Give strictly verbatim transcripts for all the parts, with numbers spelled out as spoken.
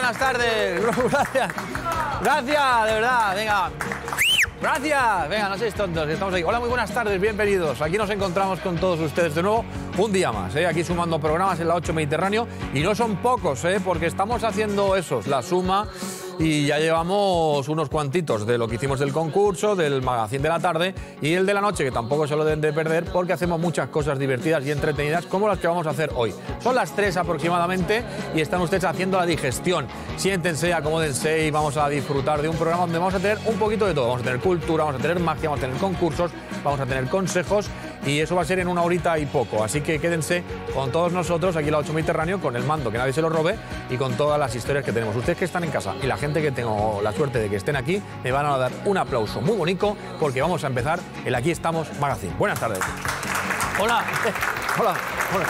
buenas tardes. Gracias. Gracias, de verdad. Venga. Gracias. Venga, no seáis tontos, que estamos ahí. Hola, muy buenas tardes, bienvenidos. Aquí nos encontramos con todos ustedes de nuevo un día más, ¿eh? Aquí sumando programas en la ocho Mediterráneo. Y no son pocos, ¿eh? Porque estamos haciendo esos, la suma. Y ya llevamos unos cuantitos de lo que hicimos del concurso, del magazine de la tarde y el de la noche, que tampoco se lo deben de perder porque hacemos muchas cosas divertidas y entretenidas como las que vamos a hacer hoy. Son las tres aproximadamente y están ustedes haciendo la digestión. Siéntense, acomódense y vamos a disfrutar de un programa donde vamos a tener un poquito de todo. Vamos a tener cultura, vamos a tener magia, vamos a tener concursos, vamos a tener consejos y eso va a ser en una horita y poco. Así que quédense con todos nosotros aquí en la ocho Mediterráneo, con el mando, que nadie se lo robe y con todas las historias que tenemos. Ustedes que están en casa y la gente que tengo la suerte de que estén aquí, me van a dar un aplauso muy bonito porque vamos a empezar el Aquí Estamos Magazine. Buenas tardes. Hola. Hola. Hola.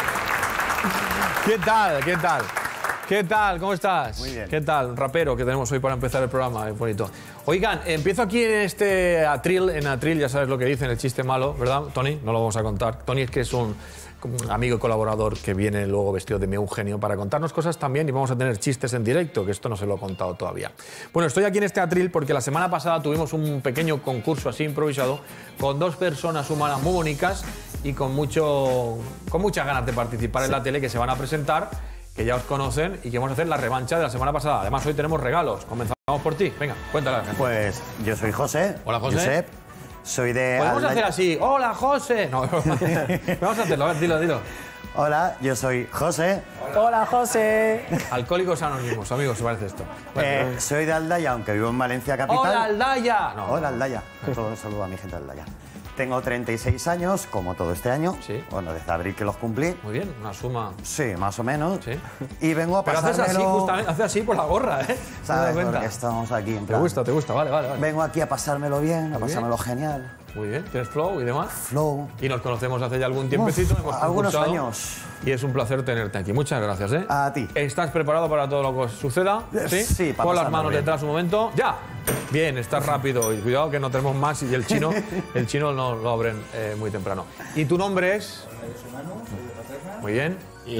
¿Qué tal? ¿Qué tal? ¿Qué tal? ¿Cómo estás? Muy bien. ¿Qué tal? Un rapero que tenemos hoy para empezar el programa, es bonito. Oigan, empiezo aquí en este atril, en atril, ya sabes lo que dicen, el chiste malo, ¿verdad, Tony? No lo vamos a contar. Tony es que es un amigo y colaborador que viene luego vestido de un genio para contarnos cosas también y vamos a tener chistes en directo, que esto no se lo he contado todavía. Bueno, estoy aquí en este atril porque la semana pasada tuvimos un pequeño concurso así improvisado con dos personas humanas muy bonitas y con, mucho, con muchas ganas de participar sí. en la tele, que se van a presentar, que ya os conocen y que vamos a hacer la revancha de la semana pasada. Además, hoy tenemos regalos. Comenzamos por ti. Venga, cuéntale a la gente. Pues yo soy José. Hola, José. Josep. Soy de... Podemos Aldaya. hacer así. Hola, José. No, vamos a hacerlo. A ver, dilo, dilo. Hola, yo soy José. Hola, José. Alcohólicos Anónimos, amigos, se parece esto. Bueno, Eh, pero- soy de Aldaya, aunque vivo en Valencia capital. ¡Hola, Aldaya! No. Hola, Aldaya. Un saludo a mi gente de Aldaya. Tengo treinta y seis años, como todo este año. Sí. Bueno, desde abril que los cumplí. Muy bien, una suma. Sí, más o menos. Sí. Y vengo a Pero haces pasármelo... así, justamente, haces así por la gorra, ¿eh? ¿Te das ¿Sabes? cuenta? Porque estamos aquí en Te plan... gusta, te gusta, vale, vale, vale. Vengo aquí a pasármelo bien, a Muy pasármelo genial. Muy bien, tienes flow y demás. Flow. Y nos conocemos hace ya algún tiempecito. Uf, hemos algunos concursado, años. Y es un placer tenerte aquí. Muchas gracias, ¿eh? A ti. ¿Estás preparado para todo lo que suceda? Sí, sí, para Pon las pasármelo manos bien. detrás un momento. ¡Ya! Bien, estás rápido. Y cuidado que no tenemos más y el chino, el chino no lo abren eh, muy temprano. ¿Y tu nombre es? Muy bien.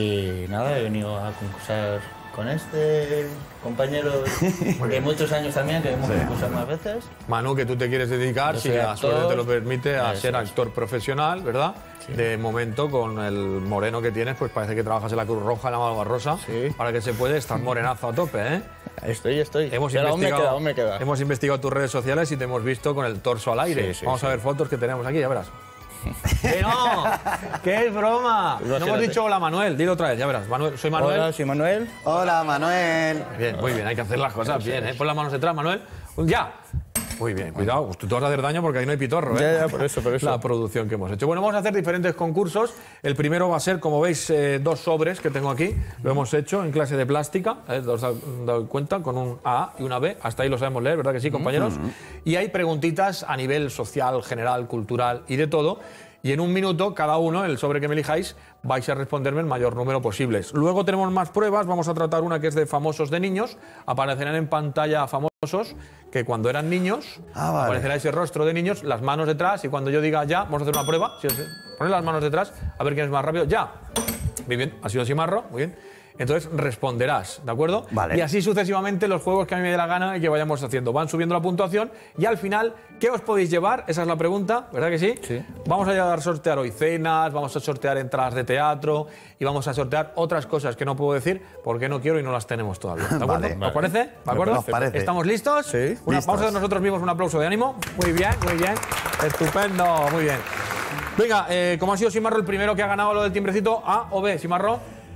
Y nada, he venido a concursar con este compañero de muchos años también, que hemos concursado más veces. Manu, que tú te quieres dedicar, Yo si soy la actor. suerte te lo permite, a Eso ser es. actor profesional, ¿verdad? Sí. De momento, con el moreno que tienes, pues parece que trabajas en la Cruz Roja, en la Malva Rosa. Sí. Ahora que se puede, estás morenazo a tope, ¿eh? Estoy, estoy. Hemos Pero aún me investigado, queda, aún me queda. hemos investigado tus redes sociales y te hemos visto con el torso al aire. Sí, sí, Vamos sí. a ver fotos que tenemos aquí, ya verás. ¡Que no! ¡Que es broma! No hemos Imagínate. dicho hola, Manuel. Dilo otra vez, ya verás. Manuel, soy Manuel. Hola, soy Manuel. Hola, Manuel. Bien, muy bien, hay que hacer las cosas bien, ¿eh? Pon las manos detrás, Manuel. ¡Ya! Muy bien, cuidado, tú te vas a hacer daño porque ahí no hay pitorro, ¿eh? Ya, ya, por eso, por eso. La producción que hemos hecho. Bueno, vamos a hacer diferentes concursos. El primero va a ser, como veis, eh, dos sobres que tengo aquí. Lo hemos hecho en clase de plástica, ¿eh? ¿Os habéis dado cuenta? Con un A y una B. Hasta ahí lo sabemos leer, ¿verdad que sí, compañeros? Y hay preguntitas a nivel social, general, cultural y de todo. Y en un minuto, cada uno, el sobre que me elijáis, vais a responderme el mayor número posibles. Luego tenemos más pruebas. Vamos a tratar una que es de famosos de niños. Aparecerán en pantalla famosos que cuando eran niños, Ah, vale. aparecerá ese rostro de niños, las manos detrás, y cuando yo diga ya, vamos a hacer una prueba. Si os- Poned las manos detrás, a ver quién es más rápido. ¡Ya! Muy bien, ha sido Simarro, muy bien. Entonces responderás, ¿de acuerdo? Vale. Y así sucesivamente los juegos que a mí me dé la gana y que vayamos haciendo. Van subiendo la puntuación y al final, ¿qué os podéis llevar? Esa es la pregunta, ¿verdad que sí? Sí. Vamos a llevar a sortear hoy cenas, vamos a sortear entradas de teatro y vamos a sortear otras cosas que no puedo decir porque no quiero y no las tenemos todavía. ¿De acuerdo? Vale. ¿Os parece? ¿De acuerdo? Nos parece. ¿Estamos listos? Sí. Una- Listos. Vamos a dar nosotros mismos un aplauso de ánimo. Muy bien, muy bien. Estupendo, muy bien. Venga, eh, ¿cómo ha sido Simarro el primero que ha ganado lo del timbrecito? ¿A o B, Simarro?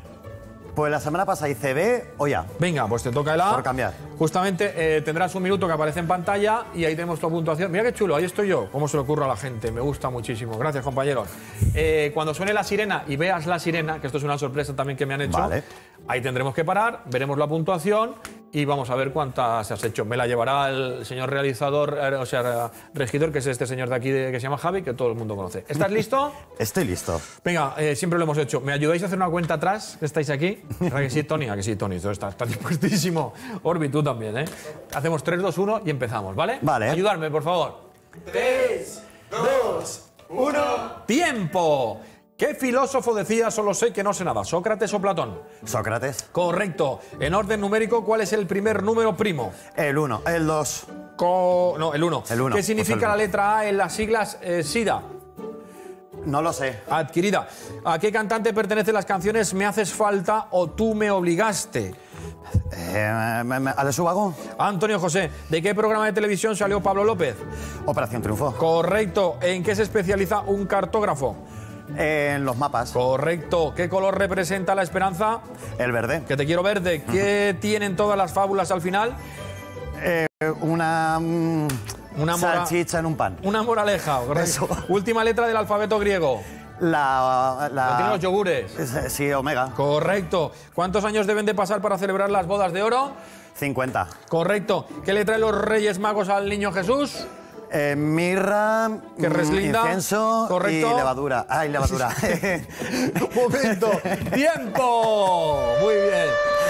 Pues la semana pasada hice B o ya. Venga, pues te toca el A. Por cambiar. Justamente eh, tendrás un minuto que aparece en pantalla y ahí tenemos tu puntuación. Mira qué chulo, ahí estoy yo. ¿Cómo se le ocurre a la gente? Me gusta muchísimo. Gracias, compañeros. Eh, cuando suene la sirena y veas la sirena, que esto es una sorpresa también que me han hecho, Vale. ahí tendremos que parar, veremos la puntuación y vamos a ver cuántas has hecho. Me la llevará el señor realizador, eh, o sea, regidor, que es este señor de aquí de- que se llama Javi, que todo el mundo conoce. ¿Estás listo? Estoy listo. Venga, eh, siempre lo hemos hecho. ¿Me ayudáis a hacer una cuenta atrás? ¿Que estáis aquí? ¿Verdad que sí, Tony? ¿A que sí, Tony? Todo está, está dispuestísimo. Orbi, tú también, ¿eh? Hacemos tres, dos, uno y empezamos, ¿vale? Vale. Ayudarme, por favor. tres, dos, uno. ¡Tiempo! ¿Qué filósofo decía solo sé que no sé nada? ¿Sócrates o Platón? Sócrates. Correcto. En orden numérico, ¿cuál es el primer número primo? El uno. El dos. Co- no, el uno. El uno. ¿Qué significa Pues el la uno. letra A en las siglas eh, SIDA? No lo sé. Adquirida. ¿A qué cantante pertenecen las canciones Me haces falta o Tú me obligaste? Eh, me- me- ¿Alex Ubago? Antonio José, ¿de qué programa de televisión salió Pablo López? Operación Triunfo. Correcto. ¿En qué se especializa un cartógrafo? En los mapas. Correcto. ¿Qué color representa la esperanza? El verde. Que te quiero verde. ¿Qué tienen todas las fábulas al final? Eh, una. mm, Una mora- salchicha en un pan. Una moraleja. Correcto. Eso. Última letra del alfabeto griego. La. la Lo tienen los yogures. Eh, Sí, Omega. Correcto. ¿Cuántos años deben de pasar para celebrar las bodas de oro? cincuenta. Correcto. ¿Qué le traen los Reyes Magos al niño Jesús? Eh, mirra. Que mm, reslinda. Incienso. Correcto. Y levadura. Ay, levadura. ¡Momento! ¡Tiempo! Muy bien.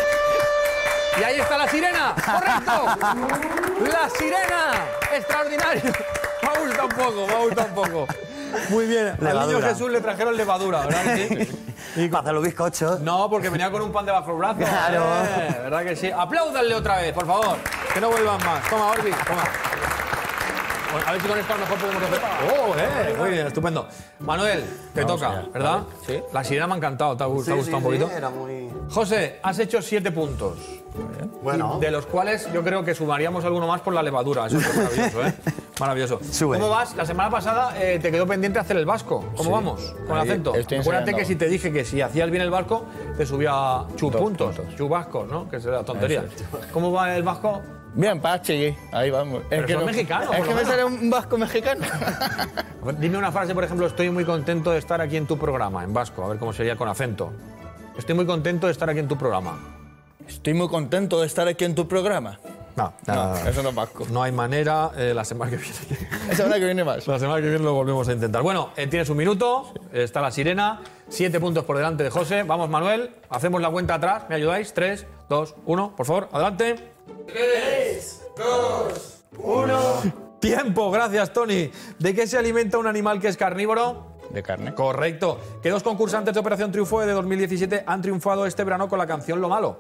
Y ahí está la sirena. ¡Correcto! ¡La sirena! ¡Extraordinario! Me ha gustado un poco, me ha gustado un poco. Muy bien. Al niño Levadura. Jesús le trajeron levadura, ¿verdad que sí? Y para hacer los bizcochos. No, porque venía con un pan debajo del brazo. Claro. Eh, ¿verdad que sí? Apláudanle otra vez, por favor. Que no vuelvan más. Toma, Orbi, toma. Bueno, a ver si con esto a lo mejor podemos hacer. ¡Oh, eh! Muy bien, estupendo. Manuel, te Vamos toca, allá. ¿verdad? Sí. La sirena me ha encantado, ¿te ha, gu- te ha gustado un poquito? Era muy. José, has hecho siete puntos. Bueno. Y de los cuales yo creo que sumaríamos alguno más por la levadura. Eso es maravilloso, ¿eh? Maravilloso. Sube. ¿Cómo vas? La semana pasada eh, te quedó pendiente hacer el vasco. ¿Cómo Sí. vamos? Con el Ahí acento. estoy Acuérdate ensayando. que si te dije que si hacías bien el vasco, te subía chu Dos puntos. puntos. Chu vascos, ¿no? Que es la tontería. Eso ¿Cómo va el vasco? Bien, Pachi, ahí vamos. Es Pero sos mexicano, Es por que lo me menos. sale un vasco mexicano. A ver, dime una frase, por ejemplo, estoy muy contento de estar aquí en tu programa, en vasco. A ver cómo sería con acento. Estoy muy contento de estar aquí en tu programa. Estoy muy contento de estar aquí en tu programa. No, No, eso no es vasco. no hay manera. Eh, la semana que viene. Esa hora que viene más. La semana que viene lo volvemos a intentar. Bueno, eh, tienes un minuto, está la sirena, siete puntos por delante de José. Vamos, Manuel, hacemos la cuenta atrás, ¿me ayudáis? Tres, dos, uno, por favor, adelante. Tres, dos, uno. Tiempo, gracias, Tony. ¿De qué se alimenta un animal que es carnívoro? De carne. Correcto. ¿Qué dos concursantes de Operación Triunfo de dos mil diecisiete han triunfado este verano con la canción Lo Malo?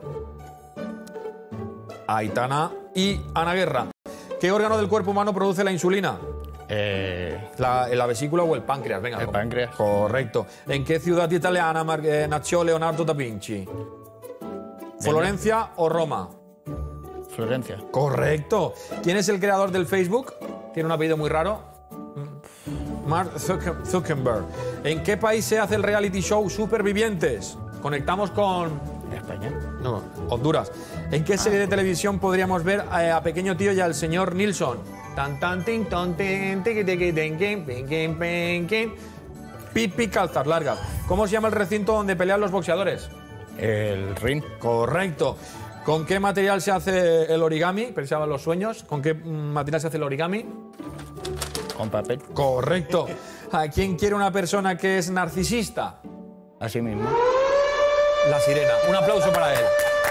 Aitana y Ana Guerra. ¿Qué órgano del cuerpo humano produce la insulina? Eh, La, la vesícula o el páncreas, venga. El páncreas. Correcto. ¿En qué ciudad italiana mar- eh, nació Leonardo da Vinci? ¿Florencia o Roma? Florencia. Correcto. ¿Quién es el creador del Facebook? Tiene un apellido muy raro. Mark Zucker- Zuckerberg. ¿En qué país se hace el reality show Supervivientes? Conectamos con España. no, Honduras. ¿En qué serie de televisión podríamos ver eh, a Pequeño Tío y al señor Nilsson? Tan tan tin ton tin tiqui tiqui tin kin pin kin pin kin. Pipi calzas largas. ¿Cómo se llama el recinto donde pelean los boxeadores? El ring. Correcto. ¿Con qué material se hace el origami? Pensaban los sueños. ¿Con qué mm, material se hace el origami? Con papel. Correcto. ¿A quién quiere una persona que es narcisista? Así mismo. La sirena. Un aplauso para él.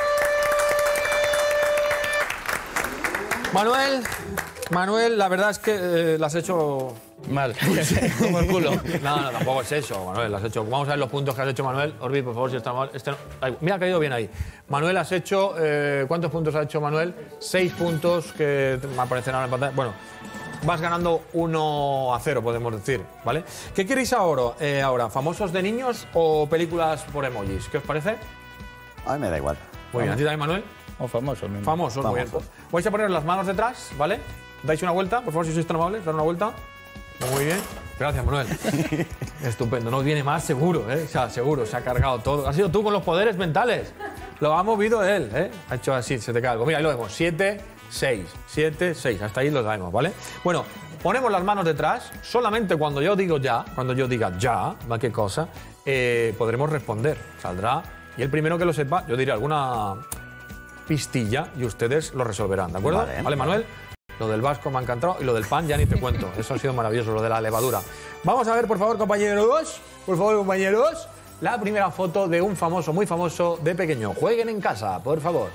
Manuel, Manuel, la verdad es que eh, la has hecho... Mal. Como el culo. No, no, tampoco es eso, Manuel, la has hecho... Vamos a ver los puntos que has hecho, Manuel. Orbi, por favor, si está mal. Este no- Ay, mira, ha caído bien ahí. Manuel, has hecho... eh, ¿Cuántos puntos ha hecho Manuel? Seis puntos que me aparecen ahora en pantalla. Bueno, vas ganando uno a cero, podemos decir, ¿vale? ¿Qué queréis ahora? Eh, ahora, ¿famosos de niños o películas por emojis? ¿Qué os parece? A mí me da igual. Muy bien, ¿a ti también, Manuel? O famoso mismo. Famosos, muy bien. Famosos. Vais a poner las manos detrás, ¿vale? Dais una vuelta, por favor, si sois tan amables, dar una vuelta. Muy bien. Gracias, Manuel. Estupendo. No viene más, seguro, ¿eh? O sea, seguro, se ha cargado todo. Has sido tú con los poderes mentales. Lo ha movido él, ¿eh? Ha hecho así, se te cae algo. Mira, ahí lo vemos. Siete, seis. Siete, seis. Hasta ahí lo sabemos, ¿vale? Bueno, ponemos las manos detrás. Solamente cuando yo digo ya, cuando yo diga ya, ¿va qué cosa? Eh, podremos responder. Saldrá. Y el primero que lo sepa, yo diré alguna pistilla y ustedes lo resolverán, ¿de acuerdo? Vale. ¿Vale, Manuel? Lo del vasco me ha encantado y lo del pan ya ni te cuento. Eso ha sido maravilloso, lo de la levadura. Vamos a ver, por favor, compañeros. Por favor, compañeros. La primera foto de un famoso, muy famoso de pequeño. Jueguen en casa, por favor.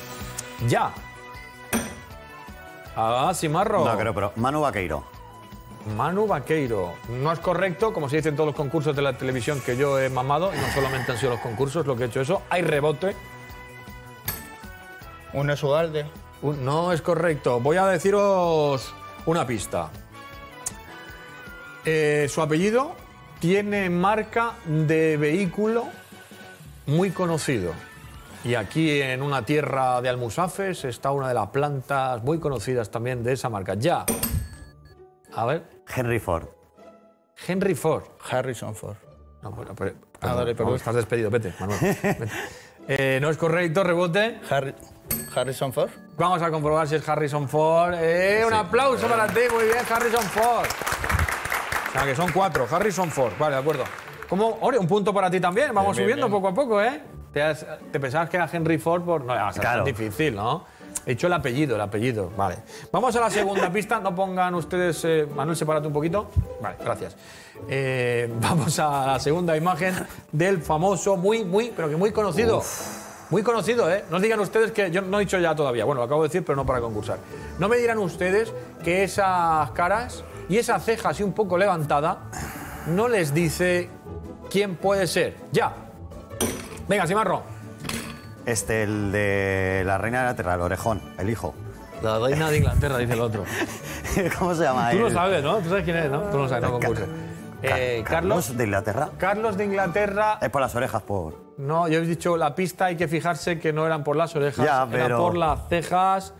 Ya. Ah, Simarro. No creo, pero Manu Vaqueiro. Manu Vaqueiro. No es correcto, como se dice en todos los concursos de la televisión que yo he mamado, y no solamente han sido los concursos lo que he hecho eso. Hay rebote. Un Esugalde. Un- No es correcto. Voy a deciros una pista. Eh, su apellido tiene marca de vehículo muy conocido. Y aquí en una tierra de almusafes está una de las plantas muy conocidas también de esa marca. Ya. A ver. Henry Ford. Henry Ford. Harrison Ford. No, bueno, pero, Ah, vale, perdón. Estás despedido, vete, Manuel. Vete. Eh, no es correcto, rebote. Harry- Harrison Ford. Vamos a comprobar si es Harrison Ford. Eh, un aplauso para ti, muy bien, Harrison Ford. O sea, que son cuatro, Harrison Ford. Vale, de acuerdo. ¿Cómo? Ore, un punto para ti también. Vamos Bien, bien, subiendo bien. poco a poco, ¿eh? ¿Te, has- te pensabas que era Henry Ford? Por... No, va a ser Claro. difícil, ¿no? He hecho el apellido, el apellido. Vale. Vamos a la segunda pista. No pongan ustedes... eh, Manuel, sepárate un poquito. Vale, gracias. Eh, vamos a la segunda imagen del famoso, muy, muy, pero que muy conocido. Muy conocido, ¿eh? No os digan ustedes que... Yo no he dicho ya todavía. Bueno, lo acabo de decir, pero no para concursar. No me dirán ustedes que esas caras y esa ceja así un poco levantada no les dice quién puede ser. Ya. Venga, Simarro. Este, el de la reina de la tierra, el orejón, el hijo. La reina de Inglaterra, dice el otro. ¿Cómo se llama Tú él? lo sabes, ¿no? Tú sabes quién es, ¿no? Tú no lo sabes, no concurses. Ca- Eh, Carlos. de Inglaterra. Carlos de Inglaterra. Es por las orejas, por... No, yo he dicho la pista, hay que fijarse que no eran por las orejas, Ya, eran pero- por las cejas.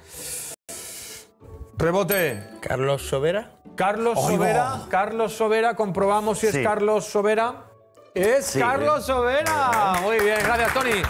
Rebote. Carlos Sobera. Carlos ¡Oigo! Sobera. Carlos Sobera, comprobamos si es Sí. Carlos Sobera. Es Sí. Carlos Sobera. Muy bien, gracias, Tony.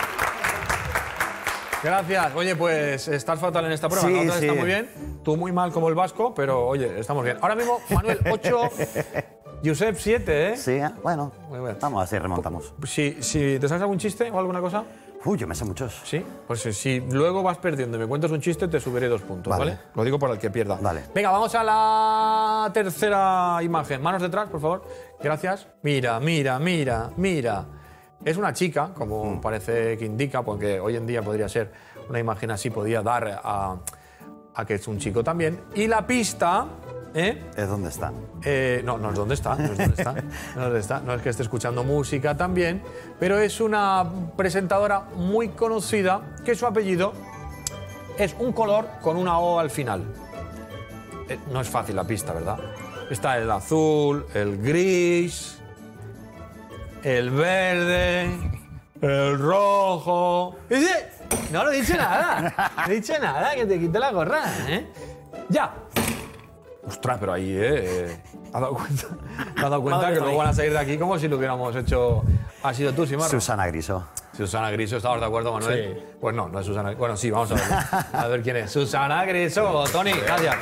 Gracias. Oye, pues estás fatal en esta prueba. Sí, La otra sí. está muy bien. Tú muy mal como el vasco, pero oye, estamos bien. Ahora mismo, Manuel, ocho. Josep, siete, ¿eh? Sí, ¿eh? Bueno, Muy bien. vamos así, remontamos. Si, si te sabes algún chiste o alguna cosa, Uy, yo me sé muchos. sí. Pues si, si luego vas perdiendo y me cuentas un chiste, te subiré dos puntos, ¿vale? Vale. Lo digo para el que pierda. Vale. Venga, vamos a la tercera imagen. Manos detrás, por favor. Gracias. Mira, mira, mira, mira. Es una chica, como parece que indica, porque hoy en día podría ser una imagen así, podía dar a, a que es un chico también. Y la pista, ¿eh? ¿Es dónde están? Eh, no, no es dónde está, no es dónde está, no es dónde está, no es que esté escuchando música también, pero es una presentadora muy conocida que su apellido es un color con una O al final. Eh, no es fácil la pista, ¿verdad? Está el azul, el gris, el verde, el rojo. Y dice, no, no he dicho nada, no he dicho nada, que te quite la gorra, ¿eh? Ya. Ostras, pero ahí, ¿eh? ¿Has dado cuenta? ¿Te has dado cuenta que luego van a salir de aquí como si lo hubiéramos hecho... Ha sido tú, Simarro. Susana Griso. Susana Griso, ¿estabas de acuerdo, Manuel? Sí. Pues no, no es Susana. Bueno, sí, vamos a ver. A ver quién es. Susana Griso. Tony, gracias.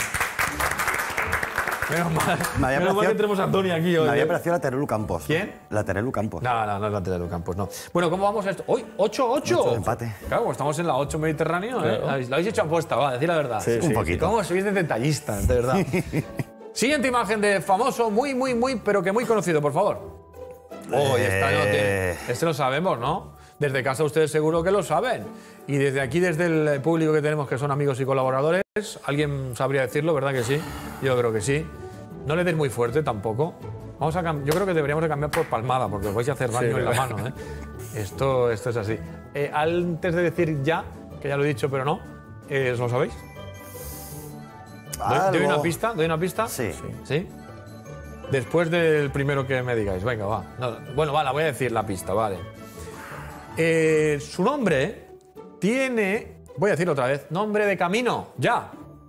Menos mal, Me había menos mal parecido- que tenemos a Tony aquí hoy. Me había ¿eh? parecido la Terelu Campos. ¿Quién? La Terelu Campos. No, no, no es la tele de Campos, no. Bueno, ¿cómo vamos a esto? Hoy, ocho ocho. Ocho, empate. Claro, estamos en la ocho Mediterráneo, ¿eh? Claro. Lo habéis hecho apuesta, va, decir la verdad. Sí, Un sí, poquito. ¿Cómo sois de detallistas, de verdad? Siguiente imagen de famoso, muy, muy, muy, pero que muy conocido, por favor. Oh, y esta no tiene- Eh. Este lo sabemos, ¿no? Desde casa ustedes seguro que lo saben. Y desde aquí, desde el público que tenemos, que son amigos y colaboradores, ¿alguien sabría decirlo, verdad que sí? Yo creo que sí. No le des muy fuerte tampoco. Vamos a cam- Yo creo que deberíamos de cambiar por palmada, porque os vais a hacer daño en la ¿verdad? mano, ¿eh? Esto, esto es así. Eh, antes de decir ya, que ya lo he dicho, pero no, eh, ¿os lo sabéis? ¿Doy, doy Algo. una pista? ¿Doy una pista? Sí. ¿Sí? Después del primero que me digáis, venga, va. No, bueno, va, la voy a decir la pista, vale. Eh, su nombre tiene, voy a decirlo otra vez, nombre de camino, ya.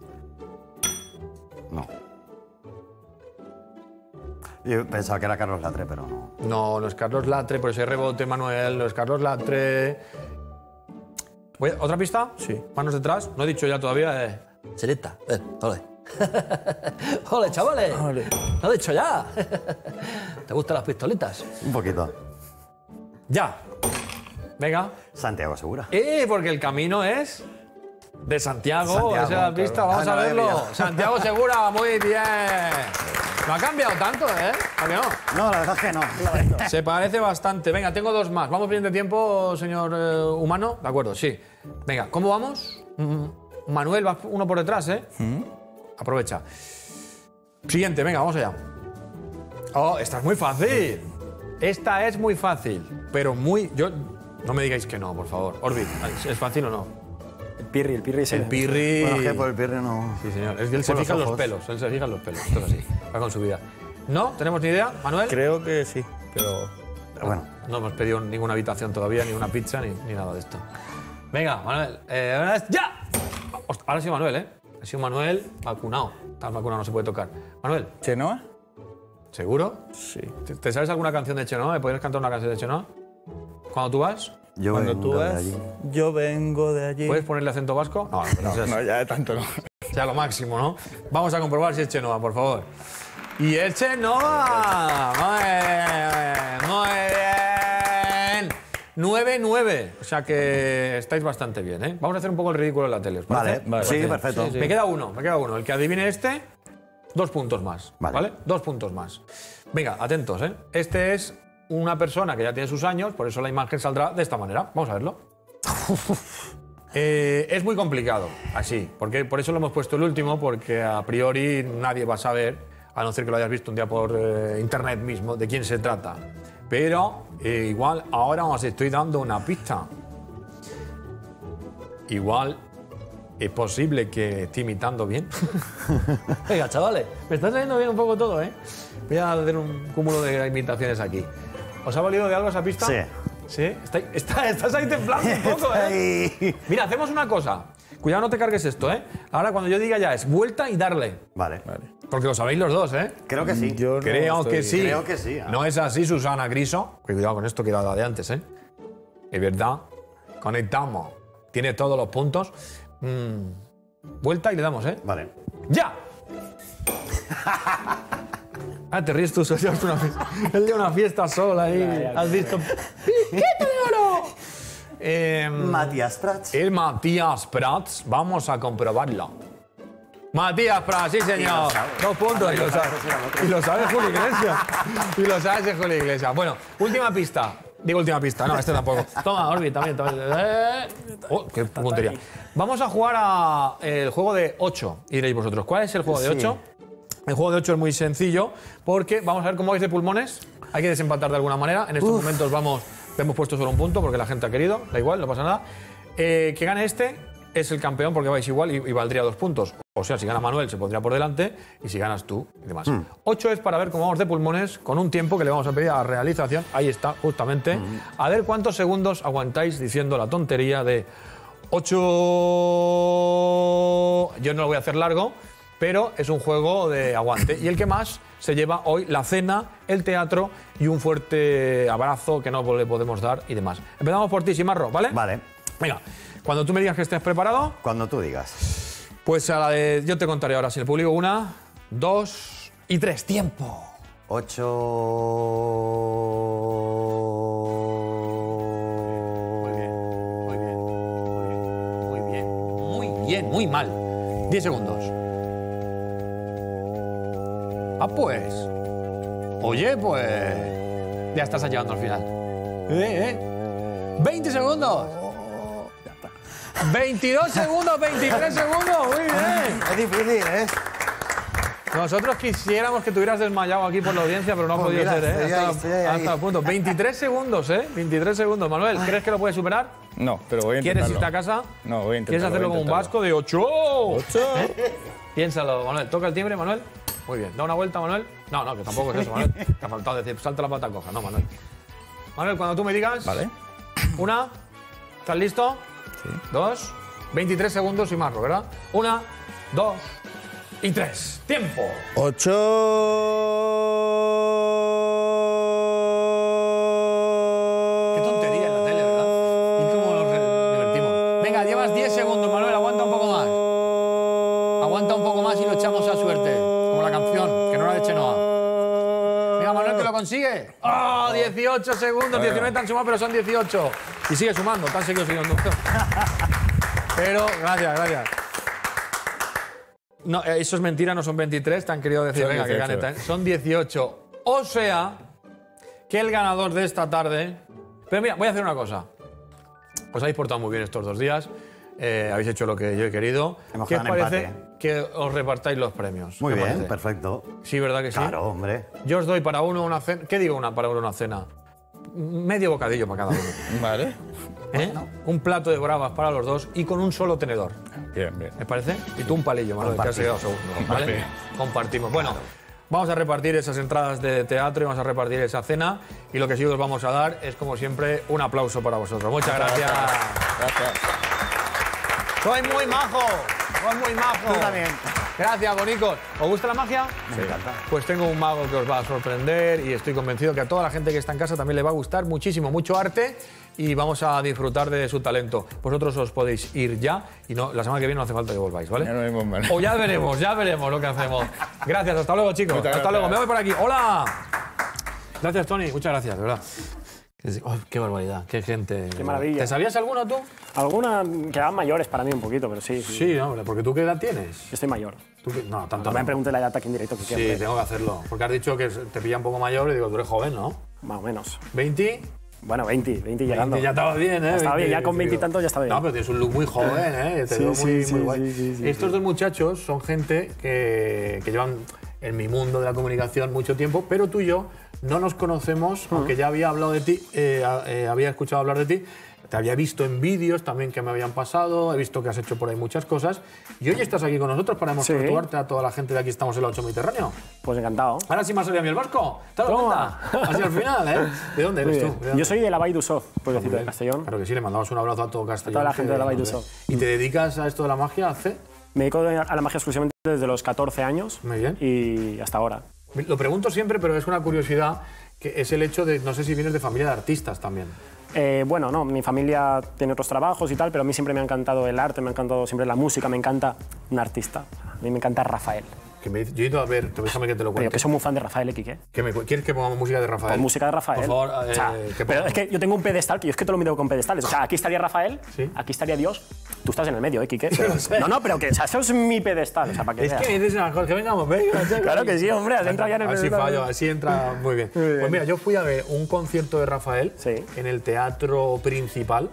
No. Yo pensaba que era Carlos Latre, pero no. No, no es Carlos Latre, por ese rebote, Manuel, no es Carlos Latre. Voy a- ¿Otra pista? Sí. Manos detrás, no he dicho ya todavía. Eh. Sereta, ven, ole. ole, chavales. Ole. No he dicho ya. ¿Te gustan las pistolitas? Un poquito. Ya. Venga. Santiago Segura. Eh, porque el camino es de Santiago, Santiago, esa es la pista, claro. vamos Ah, a no, verlo. ya, ya. Santiago Segura, muy bien. No ha cambiado tanto, ¿eh? ¿A que no? No, la verdad es que no. Se parece bastante. Venga, tengo dos más. ¿Vamos bien de tiempo, señor eh, humano? De acuerdo, sí. Venga, ¿cómo vamos? Mm, Manuel va uno por detrás, ¿eh? Aprovecha. Siguiente, venga, vamos allá. Oh, esta es muy fácil. Esta es muy fácil, pero muy... Yo, no me digáis que no, por favor. Orbit, ¿es fácil o no? El pirri, el pirri sí. El pirri... Bueno, que por el pirri no... Sí, señor. Es que él se Por los fija en los ojos. pelos. Él se fija en los pelos. Esto es así. Va con su vida. ¿No? ¿Tenemos ni idea, Manuel? Creo que sí, pero... Pero bueno, No hemos pedido ninguna habitación todavía, ni una pizza, ni, ni nada de esto. Venga, Manuel. Eh, ¡Ya! Hostia, ahora ha sido Manuel, ¿eh? Ha sido Manuel vacunado. Tal vacunado no se puede tocar. Manuel, ¿Chenoa? ¿seguro? Sí. ¿Te, te sabes alguna canción de Chenoa? ¿Me podrías cantar una canción de Chenoa? ¿Cuando tú vas? yo Cuando vengo tú de vas, allí. yo vengo de allí. ¿Puedes ponerle acento vasco? No, no, no, No, ya de tanto no. ya lo máximo, ¿no? Vamos a comprobar si es Chenoa, por favor. Y es Chenoa. Muy bien, muy bien. nueve nueve. O sea que estáis bastante bien, ¿eh? Vamos a hacer un poco el ridículo en la tele, ¿os parece? Vale, sí, ¿Parece? perfecto. Me queda uno, me queda uno. El que adivine este, dos puntos más. Vale. ¿Vale? Dos puntos más. Venga, atentos, ¿eh? Este es una persona que ya tiene sus años, por eso la imagen saldrá de esta manera. Vamos a verlo. Eh, es muy complicado, así, porque por eso lo hemos puesto el último, porque a priori nadie va a saber, a no ser que lo hayas visto un día por eh, internet mismo, de quién se trata. Pero eh, igual ahora os estoy dando una pista. Igual es posible que esté imitando bien. Venga, chavales, me está saliendo bien un poco todo, ¿eh? Voy a hacer un cúmulo de imitaciones aquí. ¿Os ha valido de algo esa pista? Sí. ¿Sí? Está, está- estás ahí temblando un poco, ¿eh? Ahí. Mira, hacemos una cosa. Cuidado, no te cargues esto, ¿eh? Ahora cuando yo diga ya es vuelta y darle. Vale. Porque lo sabéis los dos, ¿eh? Creo que sí. Yo no Creo estoy- que sí. Creo que sí, ah. No es así, Susana Griso. Cuidado con esto, que era la de antes, ¿eh? Es verdad. Conectamos. Tiene todos los puntos. Mm, Vuelta y le damos, ¿eh? Vale. ¡Ya! Ah, te ríes tú, soy una fiesta. Él de una fiesta sola ahí. ¿Has visto? ¡Piquito de oro! Eh, Matías Prats. el Matías Prats. Vamos a comprobarlo. Matías Prats, sí, señor. sabe. Dos puntos. Y lo sabe, y lo sabe Julio Iglesias. Y lo sabe Julio Iglesias. Bueno, última pista. Digo última pista. No, este tampoco. Toma, Orbi, también. también. Eh, Oh, qué puntería. Vamos a jugar a el juego de ocho. Y diréis vosotros, ¿cuál es el juego de Sí. ocho? El juego de ocho es muy sencillo porque vamos a ver cómo vais de pulmones. Hay que desempatar de alguna manera. En estos momentos vamos, te hemos puesto solo un punto porque la gente ha querido. Da igual, no pasa nada. Eh, que gane este es el campeón porque vais igual y, y valdría dos puntos. O sea, si gana Manuel se pondría por delante y si ganas tú y demás. Ocho es para ver cómo vamos de pulmones con un tiempo que le vamos a pedir a la realización. Ahí está, justamente. A ver cuántos segundos aguantáis diciendo la tontería de ocho. Yo no lo voy a hacer largo, pero es un juego de aguante. Y el que más se lleva hoy la cena, el teatro y un fuerte abrazo que no le podemos dar y demás. Empezamos por ti, Simarro, ¿vale? Vale. Venga, cuando tú me digas que estés preparado, Cuando tú digas. pues a la de, yo te contaré ahora si el público una, dos y tres. ¡Tiempo! Ocho. Muy bien, muy bien, muy bien, muy mal. Diez segundos. Ah, pues. Oye, pues. Ya estás llegando al final. ¿Eh, eh? veinte segundos. veintidós segundos, veintitrés segundos. Muy bien. Es difícil, ¿eh? Nosotros quisiéramos que te hubieras desmayado aquí por la audiencia, pero no ha Pues podido mira, ser, ¿eh? estoy ahí, estoy ahí. Hasta a punto. veintitrés segundos, ¿eh? veintitrés segundos. Manuel, ¿crees que lo puedes superar? No, pero voy a ¿Quieres intentarlo. irte a casa? No, voy a intentarlo. ¿Quieres hacerlo voy a como un intentarlo. vasco de ocho? ¿Ocho? Piénsalo, Manuel. ¿Toca el timbre, Manuel? Muy bien. ¿Da una vuelta, Manuel? No, no, que tampoco es eso, Manuel. Te ha faltado decir, salta la pata coja. No, Manuel. Manuel, cuando tú me digas... Vale. Una. ¿Estás listo? Sí. Dos. veintitrés segundos y marro, ¿verdad? Una, dos y tres. ¡Tiempo! Ocho. Qué tontería en la tele, ¿verdad? Y cómo nos re- divertimos. Venga, llevas diez segundos, Manuel. Aguanta un poco más. Aguanta un poco más y lo echamos a suerte. Como la canción, que no era de Chenoa. Venga, Manuel, que lo consigue. ¡Oh! dieciocho segundos. diecinueve te han sumado, pero son dieciocho. Y sigue sumando, te han seguido sumando. Pero, gracias, gracias. No, eh, eso es mentira, no son veintitrés, te han querido decir, Son venga, que gane. dieciocho. Son dieciocho. O sea, que el ganador de esta tarde... Pero mira, voy a hacer una cosa. Os habéis portado muy bien estos dos días. Eh, habéis hecho lo que yo he querido. Hemos ¿Qué os quedado en parece empate. que os repartáis los premios. Muy ¿Qué bien, parece? perfecto. Sí, ¿verdad que sí? Claro, hombre. Yo os doy para uno una cena. ¿Qué digo una para uno una cena? Medio bocadillo para cada uno. Vale. ¿Eh? Un plato de bravas para los dos y con un solo tenedor. Bien, bien. ¿Me parece? Y tú un palillo, Manuel, que has llegado segundo. ¿Vale? Compartimos. Bueno, vamos a repartir esas entradas de teatro y vamos a repartir esa cena. Y lo que sí os vamos a dar es, como siempre, un aplauso para vosotros. Muchas gracias. Gracias. Soy muy majo. Soy muy majo. Tú también. Gracias, bonicos. ¿Os gusta la magia? Me encanta. Pues tengo un mago que os va a sorprender y estoy convencido que a toda la gente que está en casa también le va a gustar muchísimo, mucho arte y vamos a disfrutar de su talento. Vosotros os podéis ir ya y no, la semana que viene no hace falta que volváis, ¿vale? Ya nos vemos mal. O ya veremos, ya veremos lo que hacemos. Gracias, hasta luego, chicos. Muchas Hasta gracias. luego, me voy por aquí. ¡Hola! Gracias, Tony. Muchas gracias, de verdad. Oh, qué barbaridad, qué gente. Qué maravilla. ¿Te sabías alguno tú? Algunas quedaban mayores para mí un poquito, pero sí. Sí, Sí, hombre, porque tú qué edad tienes. yo estoy mayor. ¿Tú qué? No, tanto No me no. pregunté la edad aquí en directo. Que Sí, quiero, tengo que hacerlo. Porque has dicho que te pilla un poco mayor y digo, tú eres joven, ¿no? Más o menos. ¿veinte? Bueno, veinte, veinte llegando. Ya estaba bien, ¿eh? Ya estaba bien, veinte, ya con veinte y tantos ya estaba bien. No, pero tienes un look muy joven, ¿eh? Te Sí, veo muy, sí, muy sí, guay. sí, sí, sí, Estos dos muchachos son gente que, que llevan en mi mundo de la comunicación mucho tiempo, pero tú y yo no nos conocemos, aunque ya había hablado de ti, eh, eh, había escuchado hablar de ti, te había visto en vídeos también que me habían pasado, he visto que has hecho por ahí muchas cosas, y hoy estás aquí con nosotros para demostrar Sí. tu arte a toda la gente de Aquí Estamos en el ocho Mediterráneo. Pues encantado. Ahora sí me ha salido a mí el vasco. ¿Te has dado Toma. cuenta? Así al final, ¿eh? ¿De dónde eres Muy tú? bien. ¿De dónde? Yo soy de la Vall d'Uixó, pueblecito Muy de bien. Castellón. Claro que sí, le mandamos un abrazo a todo Castellón. A toda la gente de la Vall que- d'Uixó. ¿Y te dedicas a esto de la magia hace? Me dedico a la magia exclusivamente desde los catorce años Muy bien. y hasta ahora. Lo pregunto siempre, pero es una curiosidad, que es el hecho de, no sé si vienes de familia de artistas también. Eh, bueno, no, mi familia tiene otros trabajos y tal, pero a mí siempre me ha encantado el arte, me ha encantado siempre la música, me encanta un artista. A mí me encanta Rafael. Que me dice, yo he ido a ver, te déjame que te lo Pero cuente. que soy muy fan de Rafael, ¿eh, Quique? Que me cu- ¿Quieres que pongamos música de Rafael? Con música de Rafael. Por favor, eh, O sea, que pero pongamos. es que yo tengo un pedestal, que yo es que te lo mido con pedestales. O sea, aquí estaría Rafael, Sí. aquí estaría Dios. Tú estás en el medio, ¿eh, Quique? Sí, lo sé. No, no, pero que o sea, eso es mi pedestal. O sea, para que Es veas. que me dices una cosa, que vengamos, venga. Claro que sí, hombre, has entrado ya en el Así pedestal. fallo, así entra muy bien. Muy bien. Pues mira, yo fui a ver un concierto de Rafael Sí. en el Teatro Principal.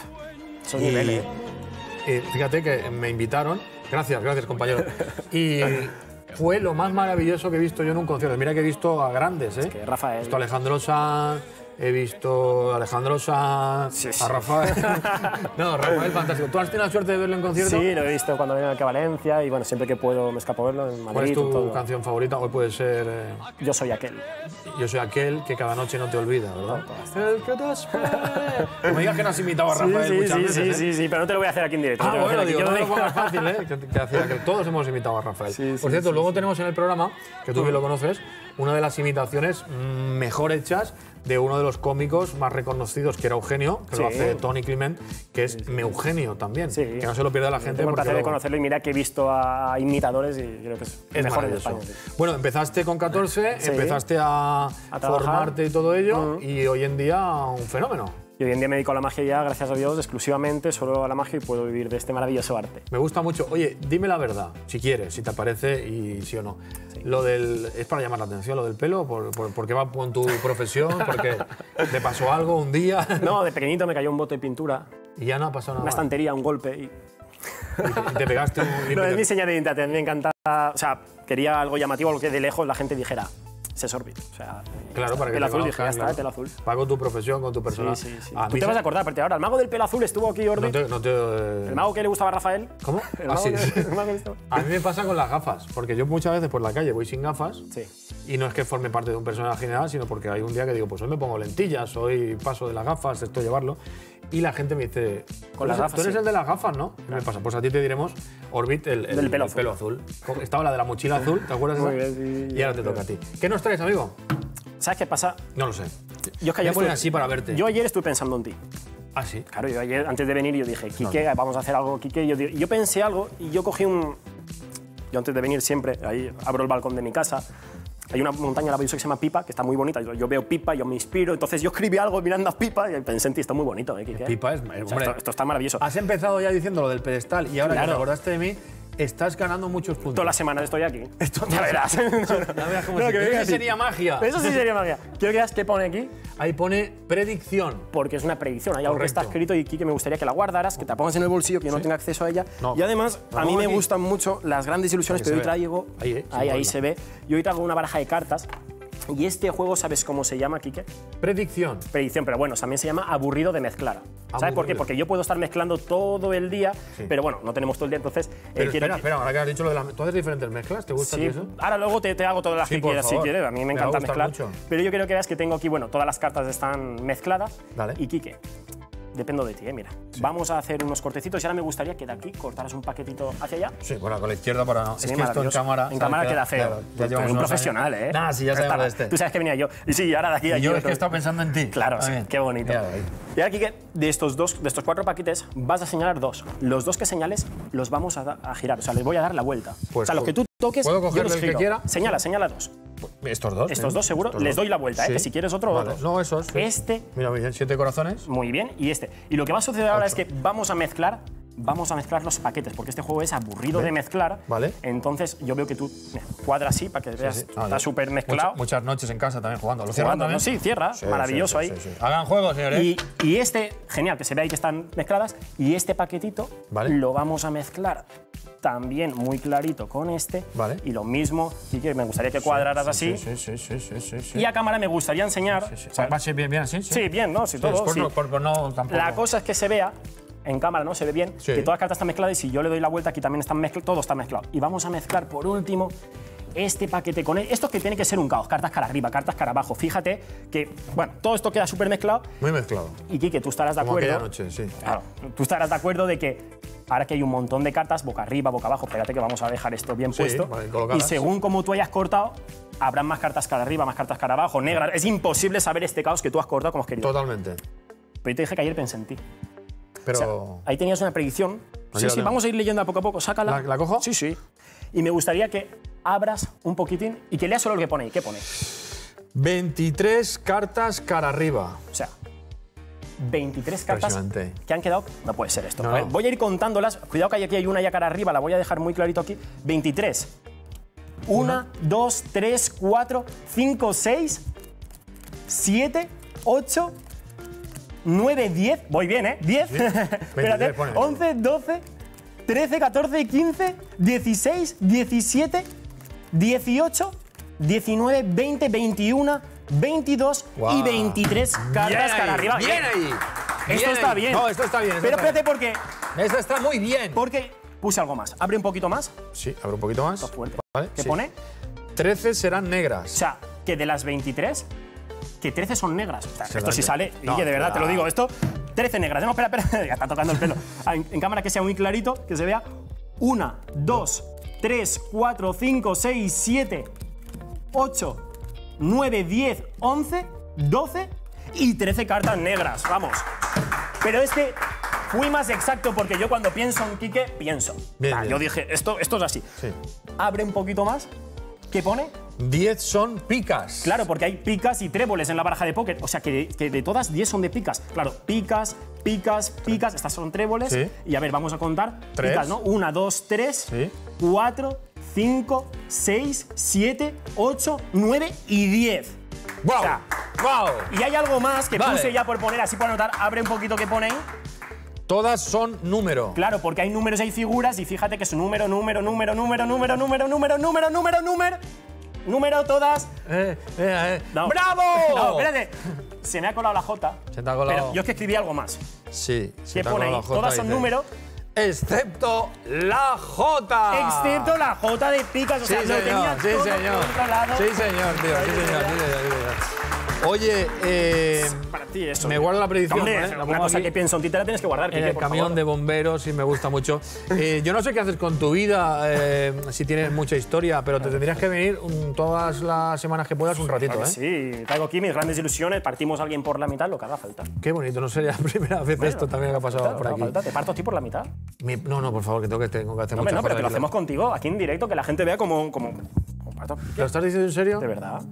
Esos Y, niveles, ¿eh? eh, fíjate que me invitaron. Gracias, gracias, compañero. Y fue lo más maravilloso que he visto yo en un concierto. Mira que he visto a grandes, ¿eh? que Rafael- He visto a Alejandro Sanz, he visto a Alejandro Sanz, Sí, sí. a Rafael. No, Rafael, fantástico. ¿Tú has tenido la suerte de verlo en concierto? Sí, lo he visto cuando venía aquí a Valencia y bueno, siempre que puedo me escapo a verlo en ¿Cuál Madrid. es tu en todo. canción favorita? Hoy puede ser eh, Yo soy aquel. Yo soy aquel que cada noche no te olvida, ¿verdad? El que te espera. No me digas que no has imitado a Rafael sí, muchas sí, veces, sí, ¿eh? sí, sí, pero no te lo voy a hacer aquí en directo. no Ah, te lo voy a bueno, hacer digo, aquí. no Yo lo lo pongas digo- fácil, ¿eh? Que, que hacía que todos hemos imitado a Rafael. Sí, sí, Por cierto, sí, luego sí. tenemos en el programa, que tú bien lo conoces, una de las imitaciones mm, mejor hechas de uno de los cómicos más reconocidos, que era Eugenio, que lo Sí. hace Tony Clement, que es Meugenio también. Sí. Que no se lo pierda la gente. Tengo el porque placer de lo- conocerlo y mira que he visto a imitadores y creo que es, es mejor de maravilloso. España. sí. Bueno, empezaste con catorce, Sí. empezaste a, A trabajar. formarte y todo ello, y hoy en día un fenómeno. Y hoy en día me dedico a la magia ya, gracias a Dios, exclusivamente solo a la magia y puedo vivir de este maravilloso arte. Me gusta mucho. Oye, dime la verdad, si quieres, si te parece y sí o no. Lo del, es para llamar la atención, lo del pelo, por, por, ¿por qué va con tu profesión? Porque te pasó algo un día No, de pequeñito me cayó un bote de pintura, y ya no ha pasado nada. una más. estantería, un golpe y... Y te, y te pegaste un No, es mi limpio. señal de identidad, me encanta... O sea, quería algo llamativo, algo que de lejos la gente dijera, ese es Orbit. O sea, Claro, para que pelo te azul, dije, conozcan, ya está, claro. pelo azul. Va con tu profesión, con tu Sí, persona. sí, sí. A Tú mí te vas se- a acordar, pero ahora, el mago del pelo azul estuvo aquí, Orbit. No te, no te, eh, El mago que le gustaba a Rafael. ¿Cómo? El Ah, mago, sí. que, el mago que le gustaba. A mí me pasa con las gafas, porque yo muchas veces por la calle voy sin gafas. Sí. Y no es que forme parte de un personaje general, sino porque hay un día que digo, pues hoy me pongo lentillas, hoy paso de las gafas, esto llevarlo. Y la gente me dice, Con "Tú las eres- gafas, Tú eres sí. el de las gafas, ¿no? Y me pasa, pues a ti te diremos Orbit, el, el- Del pelo el pelo azul. Estaba la de la mochila azul, ¿te acuerdas? Muy de esa? bien, sí, Y ahora te toca a ti. ¿Qué nos traes, amigo? ¿Sabes qué pasa? No lo sé. Yo es que Voy a ayer poner estuve- así para verte. Yo ayer estuve pensando en ti. Ah, sí. Claro, yo ayer, antes de venir, yo dije, Quique, vamos a hacer algo, Quique. Yo, di- yo pensé algo y yo cogí un... Yo antes de venir siempre, ahí abro el balcón de mi casa, hay una montaña en la Valladolid que se llama Pipa, que está muy bonita. Yo, yo veo Pipa, yo me inspiro, entonces yo escribí algo mirando a Pipa y pensé en ti, está muy bonito, ¿eh, Quique? Pipa es... O sea, hombre, esto, esto está maravilloso. has empezado ya diciendo lo del pedestal y ahora que Claro. te acordaste de mí, estás ganando muchos puntos. Todas las semanas estoy aquí. Esto ya verás. No, no. Ya verás cómo No, sí. que me Eso digas sí sería magia. Eso sí sería magia. Quiero que veas qué pone aquí, Ahí pone predicción. porque es una predicción. Hay algo que Correcto. está escrito y aquí que me gustaría que la guardaras, que te la pongas en el bolsillo, que yo no tenga acceso a ella. No. Y además, La a mí pongo me aquí. gustan mucho las grandes ilusiones, Para que pero hoy se vea. traigo. Ahí, eh, sin ahí, ahí problema. se ve. Y hoy traigo una baraja de cartas. Y este juego, ¿sabes cómo se llama, Quique? Predicción. Predicción, pero bueno, también se llama aburrido de mezclar. ¿Sabes por qué? Aburrido. Porque yo puedo estar mezclando todo el día, Sí. pero bueno, no tenemos todo el día, entonces. eh, Pero quiero espera, que- espera, ahora que has dicho lo de la... ¿Tú haces diferentes mezclas? ¿Te gusta Sí, eso? ahora luego te, te hago todas las Sí, que por quieras si favor. quieres. A mí me Me va a encanta gustar mezclar. mucho. Pero yo quiero que veas que tengo aquí, bueno, todas las cartas están mezcladas. Dale. Y Quique, dependo de ti, ¿eh? Mira. Vamos a hacer unos cortecitos y ahora me gustaría que de aquí cortaras un paquetito hacia allá. Sí, bueno, con la izquierda para no. Sí, es que esto en maravilloso. cámara. En ¿sabes? cámara queda feo. Claro, Tú eres un unos profesional, años. ¿eh? Nah, sí, ya sabemos Está- de este. Tú sabes que venía yo. Y sí, ahora de aquí a Y allí. yo es otro- que he estado pensando en ti. Claro, Está sí, bien. qué bonito. Mira, ahí. Y ahora, Quique, de estos, dos, de estos cuatro paquetes vas a señalar dos. Los dos que señales los vamos a, da- a girar, o sea, les voy a dar la vuelta. Pues, o sea, los que tú toques, ¿puedo yo coger los el que giro. quiera? Señala, señala dos. Estos dos. Estos ¿eh? dos, seguro. Estos Les dos. doy la vuelta, ¿eh? Sí. Que si quieres otro, Vale. otro. No, esos. sí. Este, Mira, bien, siete corazones. muy bien, y este. Y lo que va a suceder ahora es que vamos a mezclar, vamos a mezclar los paquetes, porque este juego es aburrido de mezclar. Vale. Entonces, yo veo que tú mira, cuadras así para que veas, Sí, sí. Ah, está yo- súper mezclado. Mucha- muchas noches en casa también jugando. ¿Lo cierran Jugando, también? ¿no? Sí, cierra, Sí, maravilloso sí, sí, ahí. sí, sí. Hagan juego, señores. Y, y este, genial, que se vea ahí que están mezcladas. Y este paquetito Vale. lo vamos a mezclar también muy clarito con este. Vale. Y lo mismo, y que me gustaría que cuadraras así. Sí, sí, sí, sí, sí, sí. Y a cámara me gustaría enseñar. Sí, sí. o sea, Va a ser bien, bien así. Sí, sí, bien, ¿no? Sí, Sí, todo. es por, sí. no, por- por no tampoco. La cosa es que se vea, en cámara, ¿no? Se ve bien, Sí. que todas las cartas están mezcladas y si yo le doy la vuelta aquí también están mezcladas, todo está mezclado. Y vamos a mezclar por último este paquete con él. Esto es que tiene que ser un caos, cartas cara arriba, cartas cara abajo. Fíjate que, bueno, todo esto queda súper mezclado Muy mezclado. y Quique, tú estarás de Como acuerdo. aquella noche, sí. Claro, tú estarás de acuerdo de que ahora que hay un montón de cartas, boca arriba, boca abajo, espérate que vamos a dejar esto bien Sí, puesto. vale, Y colocadas. según como tú hayas cortado, habrán más cartas cara arriba, más cartas cara abajo, negras. Es imposible saber este caos que tú has cortado como has querido. Totalmente. Pero yo te dije que ayer pensé en ti. Pero. O sea, ahí tenías una predicción. Aquí Sí, la sí, tengo. vamos a ir leyendo a poco a poco. Sácala. ¿La- la cojo? Sí, sí. Y me gustaría que abras un poquitín y que leas solo lo que pone ahí. ¿Qué pone? veintitrés cartas cara arriba. O sea, veintitrés cartas Impresionante. que han quedado. No puede ser esto. No, A ver, no. voy a ir contándolas. Cuidado que aquí hay una ya cara arriba, la voy a dejar muy clarito aquí. veintitrés. uno, dos, tres, cuatro, cinco, seis, siete, ocho, nueve, diez. Voy bien, ¿eh? diez. Espérate. pone. once, doce, trece, catorce, quince, dieciséis, diecisiete, dieciocho, diecinueve, veinte, veintiuno, veintidós y Guau. veintitrés cartas Bien ahí, cara arriba. Bien ahí. Esto Bien está ahí. bien. No, esto está bien. esto Pero está espérate porque, bien. Esto está muy bien. porque puse algo más. Abre un poquito más. Sí, abre un poquito más. Esto es fuerte. Vale, ¿Qué sí. pone? trece serán O negras. sea, que de las veintitrés, que trece son negras. O sea, Se esto da sí bien. sale, y No, que de verdad te lo espera. digo, esto, trece negras. No, espera, espera, ya está tocando el pelo. En, en cámara que sea muy clarito, que se vea. Una, dos, tres, cuatro, cinco, seis, siete, ocho, nueve, diez, once, doce y trece cartas negras. Vamos. Pero es que fui más exacto porque yo cuando pienso en Quique, pienso. Bien, Ah, bien. Yo dije, esto, esto es así. Sí. Abre un poquito más. ¿Qué pone? diez son picas. Claro, porque hay picas y tréboles en la baraja de póker. O sea, que de, que de todas, diez son de picas. Claro, picas, picas, picas. Estas son tréboles. Sí. Y a ver, vamos a contar. Tres. Picas, ¿no? Una, dos, tres, Sí. cuatro, cinco, seis, siete, ocho, nueve y diez. ¡Wow! O sea, ¡Wow! y hay algo más que Vale. puse ya por poner, así por anotar. Abre un poquito que pone ahí. Todas son número. Claro, porque hay números y hay figuras. Y fíjate que es número, número, número, número, número, número, número, número, número, número. Número todas. Eh, eh, eh. No. ¡Bravo! No, espérate. Se me ha colado la J. Se te ha colado. Pero yo es que escribí algo más. Sí. se ¿Qué te ha pone ahí? colado la J, Todas son dice. números, Excepto la J. excepto la J de picas. O Sí, sea, lo señor, tenía sí, todo señor. controlado. Sí, señor, tío. Sí, señor, sí, señor, sí, señor. Oye, eh, Para ti eso. me guardo la predicción. Hombre, ¿eh? es La una pongo cosa aquí que pienso en ti te la tienes que guardar, en Quique, el por camión favor. de bomberos y me gusta mucho. Eh, yo no sé qué haces con tu vida, eh, si tienes mucha historia, pero te tendrías que venir um, todas las semanas que puedas un ratito, Claro ¿eh? que sí, traigo aquí mis grandes ilusiones, partimos a alguien por la mitad, lo que haga falta. Qué bonito, no sería la primera vez esto también que ha pasado Claro, por lo que aquí. haga falta. ¿Te parto a ti por la mitad? Mi- no, no, por favor, que tengo que, tengo que hacer Hombre, muchas no, pero que lo cosas. hacemos contigo, aquí en directo, que la gente vea como... como, como parto. ¿Lo estás diciendo en serio? De verdad.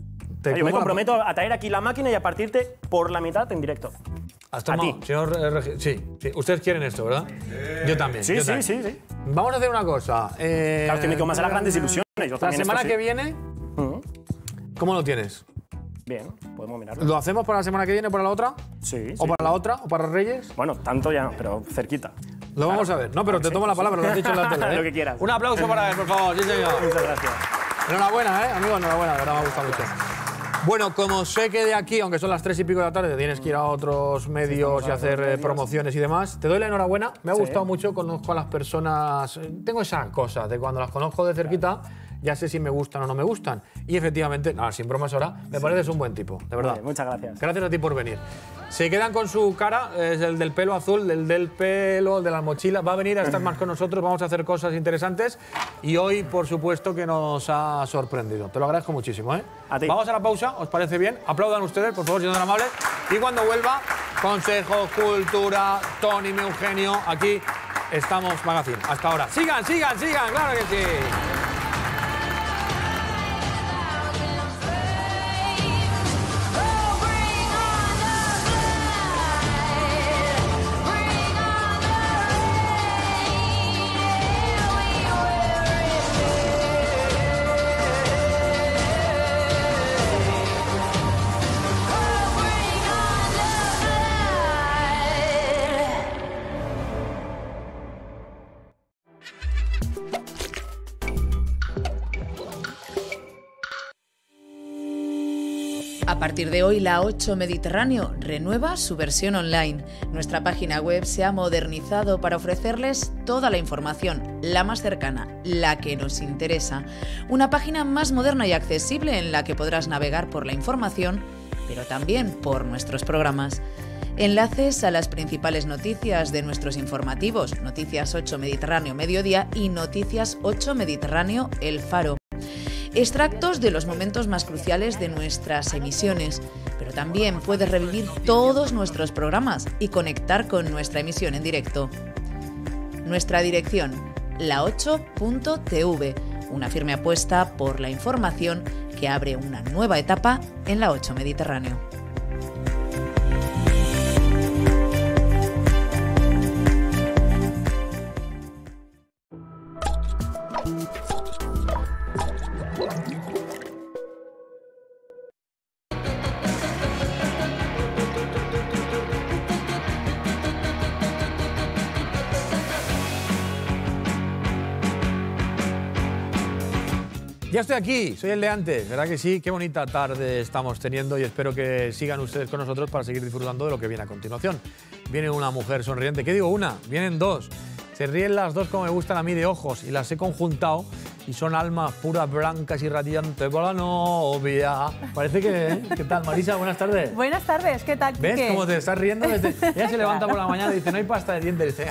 Te Yo me como la- comprometo a traer aquí la máquina y a partirte por la mitad en directo. ¿Has a tomado? ti. Señor, eh, regi- sí, sí, ustedes quieren esto, ¿verdad? Yo también. Sí, yo sí, también. sí, sí. Vamos a hacer una cosa. Eh, Claro, que me quedo más de las grandes ilusiones. Yo la también semana esto sí. que viene, Ujú. ¿cómo lo tienes? Bien, podemos mirarlo. ¿Lo hacemos para la semana que viene, para la otra? Sí, ¿O sí. para la otra? ¿O para Reyes? Bueno, tanto ya, pero cerquita. Lo vamos a ver. No, pero te sí, tomo la sí. palabra, lo has dicho en la tele. ¿eh? Lo que quieras. Un aplauso para él, por favor. Sí, señor. Muchas gracias. Enhorabuena, ¿eh? Amigo, enhorabuena. De verdad me ha gustado mucho. Bueno, como sé que de aquí, aunque son las tres y pico de la tarde, tienes que ir a otros medios y hacer eh, promociones y demás, te doy la enhorabuena. Me ha Sí. gustado mucho, conozco a las personas. eh, Tengo esa cosa de cuando las conozco de cerquita, ya sé si me gustan o no me gustan. Y efectivamente, nada, sin bromas ahora, me pareces un buen tipo, de verdad. Vale, muchas gracias. Gracias a ti por venir. Se quedan con su cara, es el del pelo azul, el del pelo, de las mochilas. Va a venir a estar más con nosotros, vamos a hacer cosas interesantes. Y hoy, por supuesto, que nos ha sorprendido. Te lo agradezco muchísimo, ¿eh? A ti. Vamos a la pausa, ¿os parece bien? Aplaudan ustedes, por favor, si son tan amables. Y cuando vuelva, consejos, cultura, Tony, mi Eugenio, aquí estamos, Magazine. Hasta ahora. Sigan, sigan, sigan, claro que sí. A partir de hoy, la ocho Mediterráneo renueva su versión online. Nuestra página web se ha modernizado para ofrecerles toda la información, la más cercana, la que nos interesa. Una página más moderna y accesible en la que podrás navegar por la información, pero también por nuestros programas. Enlaces a las principales noticias de nuestros informativos, Noticias ocho Mediterráneo Mediodía y Noticias ocho Mediterráneo El Faro. Extractos de los momentos más cruciales de nuestras emisiones, pero también puedes revivir todos nuestros programas y conectar con nuestra emisión en directo. Nuestra dirección, la ocho punto t v, una firme apuesta por la información que abre una nueva etapa en la ocho Mediterráneo. Ya estoy aquí, soy el de antes, ¿verdad que sí? Qué bonita tarde estamos teniendo y espero que sigan ustedes con nosotros para seguir disfrutando de lo que viene a continuación. Viene una mujer sonriente, ¿qué digo una? Vienen dos. Se ríen las dos como me gustan a mí de ojos y las he conjuntado y son almas puras, blancas y radiantes por la novia. Parece que... ¿eh? ¿Qué tal, Marisa? Buenas tardes. Buenas tardes, ¿qué tal? ¿Ves Quique? cómo te estás riendo? Desde... Ella se levanta por la mañana y dice, no hay pasta de dientes. Dice,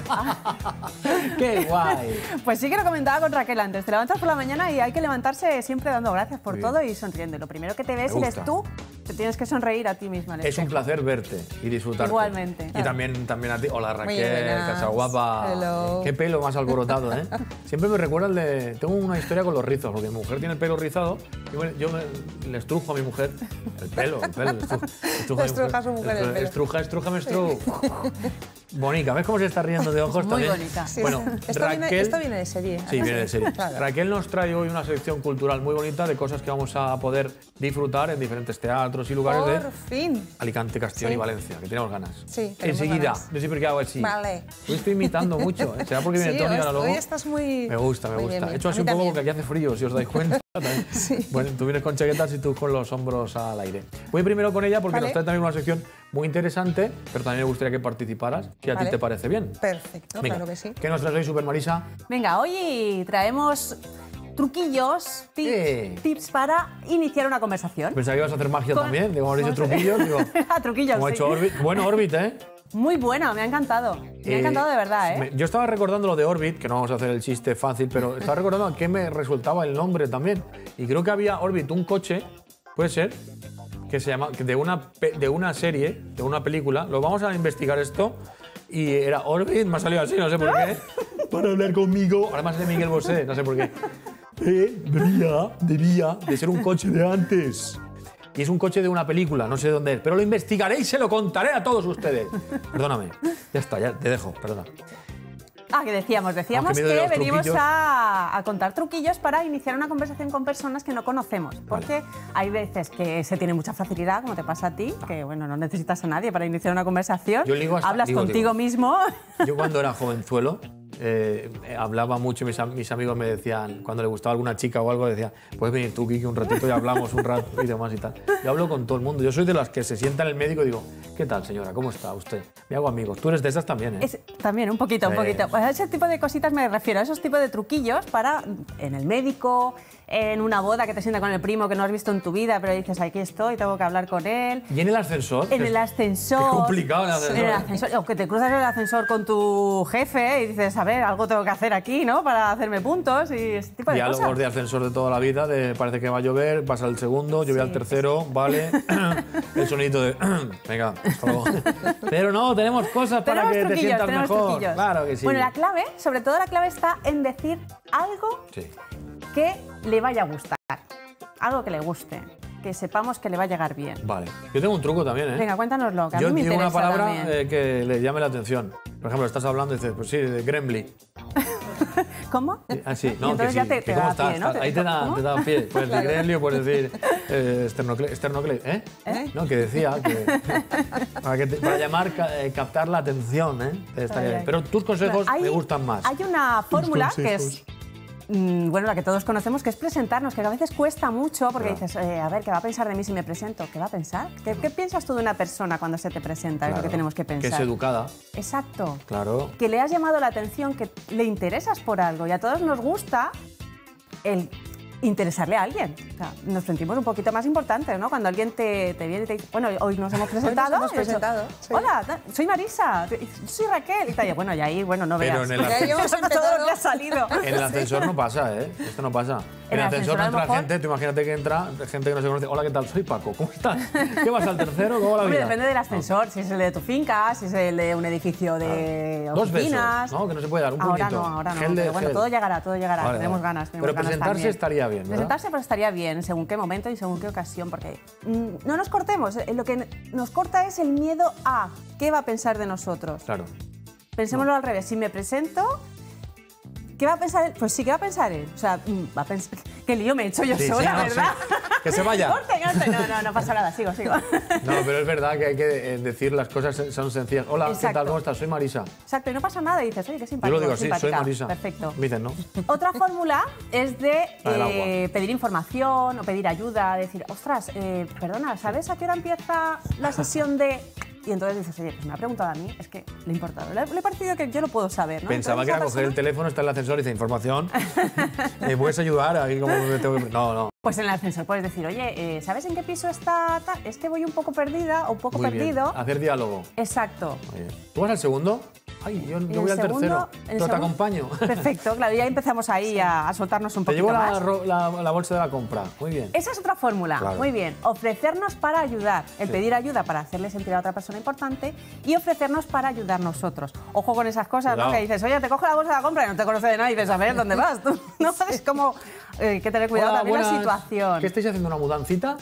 ¡qué guay! Pues sí que lo comentaba con Raquel antes. Te levantas por la mañana y hay que levantarse siempre dando gracias por Muy todo bien. y sonriendo. Lo primero que te ves Me eres gusta. tú, te tienes que sonreír a ti misma. al Es un espejo. placer verte y disfrutarte. Igualmente. Y Claro. también, también a ti. Hola Raquel, buenas. Casaguapa. Hello. Qué pelo más alborotado, ¿eh? Siempre me recuerda el de... Tengo una historia con los rizos, porque mi mujer tiene el pelo rizado. Y bueno, yo me, le estrujo a mi mujer el pelo, el pelo. Le estru- estrujo a mi Le estruja a su mujer el pelo. Estruja, estruja, me estrujo. Bonica, ¿ves cómo se está riendo de ojos Muy también? bonita. Sí, Bueno, esto, Raquel... viene, esto viene de serie. Sí, viene de serie. Claro. Raquel nos trae hoy una sección cultural muy bonita de cosas que vamos a poder disfrutar en diferentes teatros y lugares Por de fin. Alicante, Castellón Sí. y Valencia, que tenemos ganas. Sí, tenemos Enseguida, ganas. yo siempre que hago así. Vale. Hoy estoy imitando mucho, ¿eh? ¿Será porque viene Sí, Tony hoy, ahora luego? hoy estás muy... Me gusta, me muy gusta. bien, bien. He hecho A así mí un poco también. porque aquí hace frío, si os dais cuenta. También. Bueno, tú vienes con chaquetas y tú con los hombros al aire. Voy primero con ella porque Vale. nos trae también una sección muy interesante, pero también me gustaría que participaras, si a ti Vale. te parece bien. Perfecto, Venga, claro que sí. ¿qué nos traes hoy, Super Marisa? Venga, hoy traemos truquillos, tips, Eh. tips para iniciar una conversación. Pensaba que ibas a hacer magia Con- también, digo, hemos dicho con- truquillos, digo, Ah, truquillos, como ha sí. hecho Orbit. Bueno, Orbit, ¿eh? Muy bueno, me ha encantado. Me ha Eh, encantado de verdad, ¿eh? me- yo estaba recordando lo de Orbit, que no vamos a hacer el chiste fácil, pero estaba recordando a qué me resultaba el nombre también. Y creo que había Orbit, un coche, puede ser, que se llama, que de una, pe- de una serie, de una película. Lo vamos a investigar esto. Y era Orbit, me ha salido así, no sé por qué. Para hablar conmigo. Además de Miguel Bosé, no sé por qué. Eh, debía, debía de ser un coche de antes. Y es un coche de una película, no sé dónde es, pero lo investigaré y se lo contaré a todos ustedes. Perdóname. Ya está, ya te dejo, perdona. Ah, que decíamos, decíamos Aunque miedo de que los venimos truquillos. a, a contar truquillos para iniciar una conversación con personas que no conocemos. Porque hay veces que se tiene mucha facilidad, como te pasa a ti, que bueno, no necesitas a nadie para iniciar una conversación. Yo ligo hasta- Hablas digo, contigo digo. mismo. Yo cuando era jovenzuelo eh, hablaba mucho, mis, am- mis amigos me decían, cuando le gustaba alguna chica o algo, decían, puedes venir tú, Kiki, un ratito y hablamos un rato y demás y tal. Yo hablo con todo el mundo. Yo soy de las que se sienta en el médico y digo, ¿qué tal, señora? ¿Cómo está usted? Me hago amigos. Tú eres de esas también, ¿eh? Es- también, un poquito, un Sí. poquito. Pues a ese tipo de cositas me refiero, a esos tipos de truquillos para en el médico, en una boda que te sienta con el primo que no has visto en tu vida, pero dices, aquí estoy, tengo que hablar con él. ¿Y en el ascensor? En Que el es- ascensor. Qué complicado el ascensor. En el ascensor. O que te cruzas en el ascensor con tu jefe y dices, a ver, algo tengo que hacer aquí, ¿no? Para hacerme puntos y ese tipo de Diálogos cosas. de ascensor de toda la vida, de parece que va a llover, pasa al segundo, llueve al tercero, vale. El sonidito de, venga, hasta luego. Pero no, tenemos cosas para Tenemos que te truquillos, sientas tenemos mejor. truquillos. Claro que sí. Bueno, la clave, sobre todo la clave está en decir algo Sí. que le vaya a gustar. Algo que le guste, que sepamos que le va a llegar bien. Vale. Yo tengo un truco también, ¿eh? Venga, cuéntanoslo, que a Yo mí me digo una interesa palabra también. eh, que le llame la atención. Por ejemplo, estás hablando y dices, pues sí, de Gremlin. ¿Cómo? Ah, sí, Y no, entonces que ya sí. te- que te ¿Cómo da estás? pie, ¿no? Ahí te da, ¿Cómo? te da pie. Puedes decir Gremlin o puedes decir eh, esternocle, esternocle- ¿eh? ¿Eh? No, que decía que para, que te- para llamar, ca- eh, captar la atención, ¿eh? Estaría Ay, bien. ay. Pero tus consejos Hay- me gustan más. Hay una fórmula que es, consejos. mm, bueno, la que todos conocemos, que es presentarnos, que a veces cuesta mucho porque Claro. dices, eh, a ver, ¿qué va a pensar de mí si me presento? ¿Qué va a pensar? ¿Qué, qué piensas tú de una persona cuando se te presenta? Es lo que Claro, tenemos que pensar. Que es educada, Exacto. claro. Que le has llamado la atención, que le interesas por algo y a todos nos gusta el interesarle a alguien. O sea, nos sentimos un poquito más importantes, ¿no? Cuando alguien te, te viene y te dice, bueno, hoy nos hemos presentado. hemos y he dicho, presentado, sí. Hola, soy Marisa, soy Raquel. Y tal. Y bueno, y ahí, bueno, no Pero veas. en el Ya ascensor, llevamos todo lo empezado. que ha salido. en el ascensor no pasa, ¿eh? Esto no pasa. En el ascensor a no lo entra mejor- gente, tú imagínate que entra gente que no se conoce. Hola, ¿qué tal? Soy Paco, ¿cómo estás? ¿Qué vas al tercero? ¿Cómo va la Hombre, vida? depende del ascensor, si es el de tu finca, si es el de un edificio de Dos besos, oficinas. ¿no? Que no se puede dar, un ahora puñito. no, ahora no. Gel de pero bueno, gel. todo llegará, todo llegará. Vale, tenemos vale. ganas, tenemos Pero ganas presentarse también. estaría bien, ¿verdad? Presentarse pues estaría bien, según qué momento y según qué ocasión, porque mm, no nos cortemos. eh, Lo que nos corta es el miedo a qué va a pensar de nosotros. Claro. Pensémoslo al revés. Si me presento, ¿qué va a pensar él? Pues sí, ¿qué va a pensar él? O sea, mm, va a pensar... Qué lío me he hecho yo Sí, sí, sola, no, ¿verdad? sí. Que se vaya. Corte, corte. No, no, no pasa nada, sigo, sigo. No, pero es verdad que hay que eh, decir las cosas son sencillas. Hola, ¿qué Exacto. tal? ¿Cómo estás? Soy Marisa. Exacto, y no pasa nada y dices, oye, qué Yo simpático. lo digo así, soy simpática. Marisa. Perfecto. Me dicen, ¿no? Otra fórmula es de La del eh, pedir información o pedir ayuda, decir, ostras, eh, perdona, ¿sabes a qué hora empieza la sesión de...? Y entonces dices, oye, pues me ha preguntado a mí, es que le ha importado. Le, le ha parecido que yo lo puedo saber, ¿no? Pensaba que Entonces, era esa coger el persona- teléfono, está en el ascensor y dice información. ¿Me puedes ayudar? Ahí como me tengo que... No, no. Pues en el ascensor puedes decir, oye, eh, ¿sabes en qué piso está tal? Es que voy un poco perdida o un poco Muy bien. perdido. Hacer diálogo. Exacto. Muy bien. ¿Tú vas al segundo? Ay, yo, Y yo en voy al segundo- tercero. en Pero te segundo- acompaño. Perfecto, claro, ya empezamos ahí a, a soltarnos un Te poquito llevo la, más. ro- la, la bolsa de la compra. Muy bien. Esa es otra fórmula. Claro. Muy bien. Ofrecernos para ayudar. El Sí. pedir ayuda para hacerle sentir a otra persona importante y ofrecernos para ayudar nosotros. Ojo con esas cosas, ¿no? Cuidado. Que dices, oye, te cojo la bolsa de la compra y no te conoce de nada y dices, a ver, ¿dónde vas? Tú no sabes cómo... eh, hay que tener cuidado Hola, también la buenas. situación. ¿Qué estáis haciendo? ¿Una mudancita?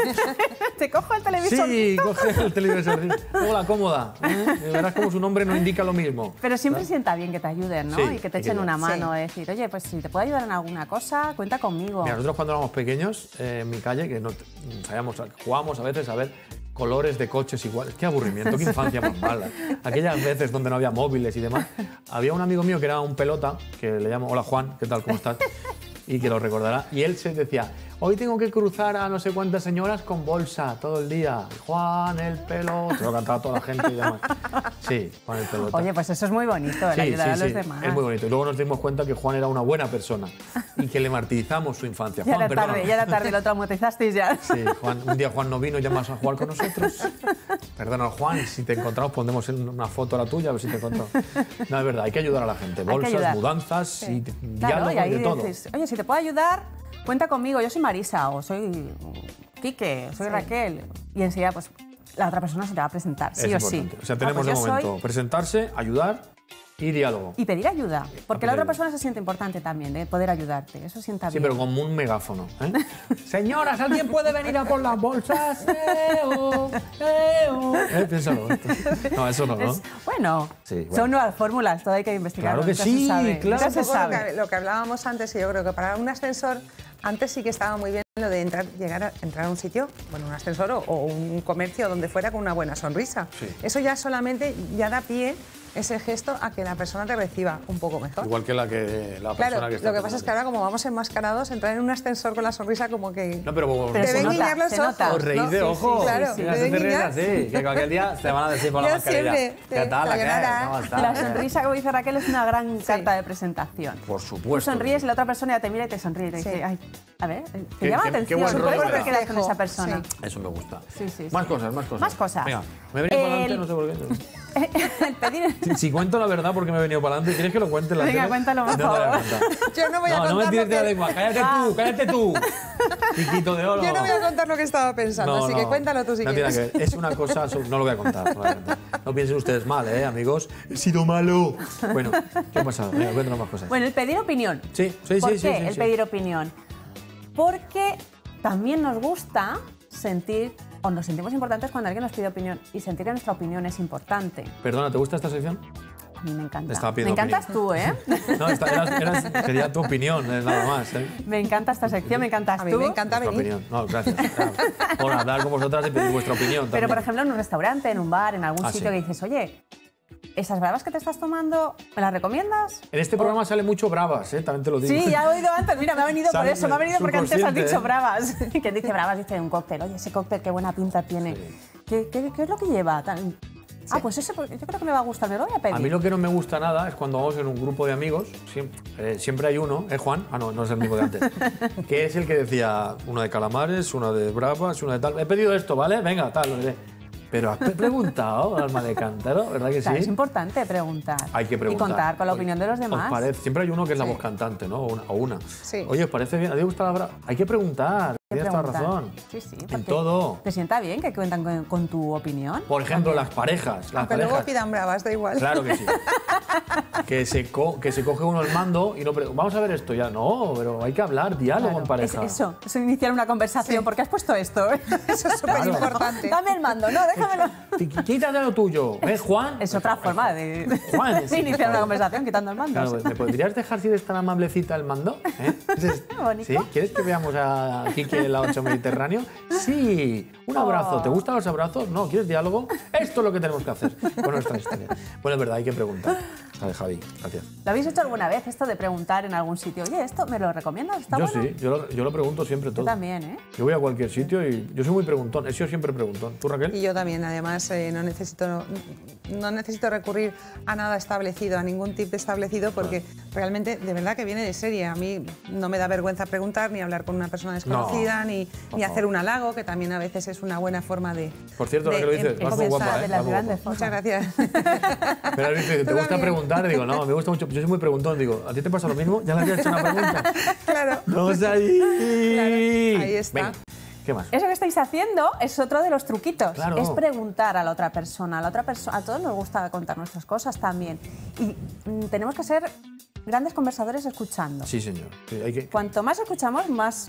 Te cojo el televisor. Sí, coge el televisor. Hola, cómoda. ¿Eh? Verás como su nombre no indica lo mismo. Pero siempre sienta bien que te ayuden, ¿no? Sí, y que te hay que echen una ayudar. mano. Decir, oye, pues si te puedo ayudar en alguna cosa, cuenta conmigo. Mira, nosotros cuando éramos pequeños, eh, en mi calle, que no sabíamos, jugábamos a veces a ver colores de coches iguales. Qué aburrimiento, qué infancia más mala. Aquellas veces donde no había móviles y demás. Había un amigo mío que era un pelota, que le llamo, hola Juan, ¿qué tal, cómo estás? Y que lo recordará. Y él se decía, hoy tengo que cruzar a no sé cuántas señoras con bolsa todo el día. Juan, el pelota. Se lo cantaba toda la gente y demás. Sí, Juan, el pelota. Oye, pues eso es muy bonito, el Sí, ayudar sí, a los sí, demás. es muy bonito. Y luego nos dimos cuenta que Juan era una buena persona y que le martirizamos su infancia. Ya Juan, era tarde, perdóname. ya era tarde, lo traumatizasteis ya. Sí, Juan, un día Juan no vino, llamas a jugar con nosotros. Perdona, Juan, si te encontramos pondremos en una foto a la tuya, a ver si te encontramos. No, es verdad, hay que ayudar a la gente. que Bolsas, ayudar. mudanzas Sí. y Claro, diálogo y ahí de todo. dices, oye, si te puedo ayudar, cuenta conmigo, yo soy Marisa o soy Quique, soy Raquel. Y enseguida, pues, la otra persona se te va a presentar, sí es o sí. importante. O sea, Ah, tenemos pues de yo soy- momento presentarse, ayudar Y diálogo. Y pedir ayuda, porque la otra ayuda. persona se siente importante también, ¿eh? Poder ayudarte, eso sienta Sí, bien. pero como un megáfono. ¿eh? Señoras, ¿alguien puede venir a por las bolsas? ¡Eo! ¡Eo! ¿Eh? Piénsalo. No, eso no, ¿no? Es- bueno, Sí, bueno. son nuevas fórmulas, todo hay que investigarlo. Claro que nunca sí, se sabe, claro. nunca Es se un poco lo sabe. que, lo que hablábamos antes, y yo creo que para un ascensor, antes sí que estaba muy bien lo de entrar, llegar a entrar a un sitio, bueno, un ascensor o, o un comercio donde fuera con una buena sonrisa. Sí. Eso ya solamente ya da pie ese gesto a que la persona te reciba un poco mejor. Igual que la, que, la Claro, persona que está lo que pasa es que tomando. ahora como vamos enmascarados, entrar en un ascensor con la sonrisa como que... No, pero, Pero te se ven nota, guiñar los se ojos. nota. os reís ¿no? de Sí, sí, ojo. Claro, Sí, te así ven te ríes guiñar. así. Que cualquier día te van a decir por la Yo mascarilla. siempre, ¿Qué sí, tal? ¿Qué? sayonara. ¿Cómo estás? La sonrisa, como dice Raquel, es una gran carta de presentación. Por Tú supuesto. sonríes y la otra persona ya te mira y te sonríe y te dice, Sí. ay, a ver, te Qué- llama qué- la qué atención. buen ¿Por rollo qué me te quedas da. con esa persona? Sí. Eso me gusta. Sí, sí, Más sí. cosas, más cosas. Más cosas. Venga, me he venido para adelante, El- no sé por qué. El pedir... Si, si cuento la verdad porque me he venido para adelante, ¿quieres que lo cuente en la Venga, tele? cuéntalo, por No, no, favor. voy a contar. Yo no voy a No, no me contar tires lo de la que- lengua. Cállate tú, cállate tú. Piquito de oro. Yo no voy a contar lo que estaba pensando, No, así no, que cuéntalo tú si no tiene quieres. nada que ver. Es una cosa, so- no lo voy a contar. No, lo voy a contar. No piensen ustedes mal, ¿eh, amigos? He sido malo. Bueno, ¿qué ha pasado? Venga, cuéntanos más cosas. Bueno, el pedir opinión. Sí, sí, ¿Por sí, qué sí, sí, el sí. pedir opinión? Porque también nos gusta sentir, o nos sentimos importantes cuando alguien nos pide opinión, y sentir que nuestra opinión es importante. Perdona, ¿te gusta esta sección? A mí me encanta. Estaba Me pidiendo encantas tú, ¿eh? No, esta era, era- quería tu opinión, eh, nada más. ¿eh? Me encanta esta sección, me encantas A mí tú. me encanta Vuestra venir. opinión. No, gracias. Claro. Por hablar con vosotras y pedir vuestra opinión Pero, también. por ejemplo, en un restaurante, en un bar, en algún Ah, sitio sí. que dices, oye, ¿esas bravas que te estás tomando, me las recomiendas? En este programa sale mucho bravas, ¿eh? También te lo digo. Sí, ya he oído antes. Mira, me ha venido por Sale eso. Me ha venido porque antes has subconsciente, dicho ¿eh? bravas. Quien dice bravas dice un cóctel. Oye, ese cóctel, qué buena pinta tiene. ¿Qué, qué, qué es lo que lleva? Tan- Ah, pues ese, pues, yo creo que me va a gustar. Me lo voy a pedir. A mí lo que no me gusta nada es cuando vamos en un grupo de amigos, siempre, eh, siempre hay uno, ¿eh, Juan? Ah, no, no es el mismo de antes, que es el que decía una de calamares, una de bravas, una de tal. He pedido esto, ¿vale? Venga, tal. lo diré. Pero has preguntado, alma de cántaro, ¿verdad que sí? Claro, es importante preguntar. Hay que preguntar. Y contar con la Oye, opinión de los ¿os demás. parece? Siempre hay uno que es la voz cantante, ¿no? O una. O una. Sí. Oye, ¿os parece bien? ¿A ti te gusta la brava? Hay que preguntar. Hay que Tienes toda la preguntar. razón. Sí, sí. En porque todo. Te sienta bien que cuentan con, con tu opinión. Por ejemplo, También. las parejas. Las Aunque parejas. luego pidan bravas, da igual. Claro que sí. que, se co- que se coge uno el mando y no... pre- Vamos a ver esto ya. No, pero hay que hablar, diálogo Claro, en pareja. es eso, eso iniciar una conversación. ¿Por qué has puesto esto? Eso es súper importante. Dame el mando, no, déjamelo. Qu- Quítate lo tuyo. ¿Ves, Juan? Es otra forma de, Juan, de sí, iniciar Juan. una conversación quitando el mando. Claro, pues, ¿me podrías dejar si eres tan amablecita el mando? ¿Eh? Dices, bonito. ¿sí? ¿Quieres que veamos a Quique en la ocho Mediterráneo? Sí. Un abrazo. ¿Te gustan los abrazos? No. ¿Quieres diálogo? Esto es lo que tenemos que hacer con nuestra historia. Bueno, es verdad, hay que preguntar. Vale, Javi, gracias. ¿Lo habéis hecho alguna vez esto de preguntar en algún sitio? Oye, ¿esto me lo recomiendas? ¿Está Yo bueno? sí, yo lo, yo lo pregunto siempre todo. Yo también, ¿eh? Yo voy a cualquier sitio y yo soy muy preguntón. He sido siempre preguntón. ¿Tú, Raquel? Y yo también, además, eh, no, necesito, no necesito recurrir a nada establecido, a ningún tip establecido, porque realmente, de verdad que viene de serie. A mí no me da vergüenza preguntar, ni hablar con una persona desconocida, No, ni, por ni hacer favor. un halago, que también a veces es una buena forma de... Por cierto, de ahora que lo dices, em- vas muy empezar. guapa, ¿eh? de las Vas muy grandes guapa. Muchas gracias. Pero ahora dice, ¿te Tú gusta también. preguntar? Digo, no, me gusta mucho. Yo soy muy preguntón. Digo, ¿a ti te pasa lo mismo? ¿Ya le habías hecho una pregunta? Claro. Vamos ahí. Claro, ahí está. Venga, ¿qué más? Eso que estáis haciendo es otro de los truquitos. Claro. Es preguntar a la otra persona. A la otra persona, a todos nos gusta contar nuestras cosas también. Y mm, tenemos que ser grandes conversadores escuchando. Sí, señor. Sí, hay que... Cuanto más escuchamos, más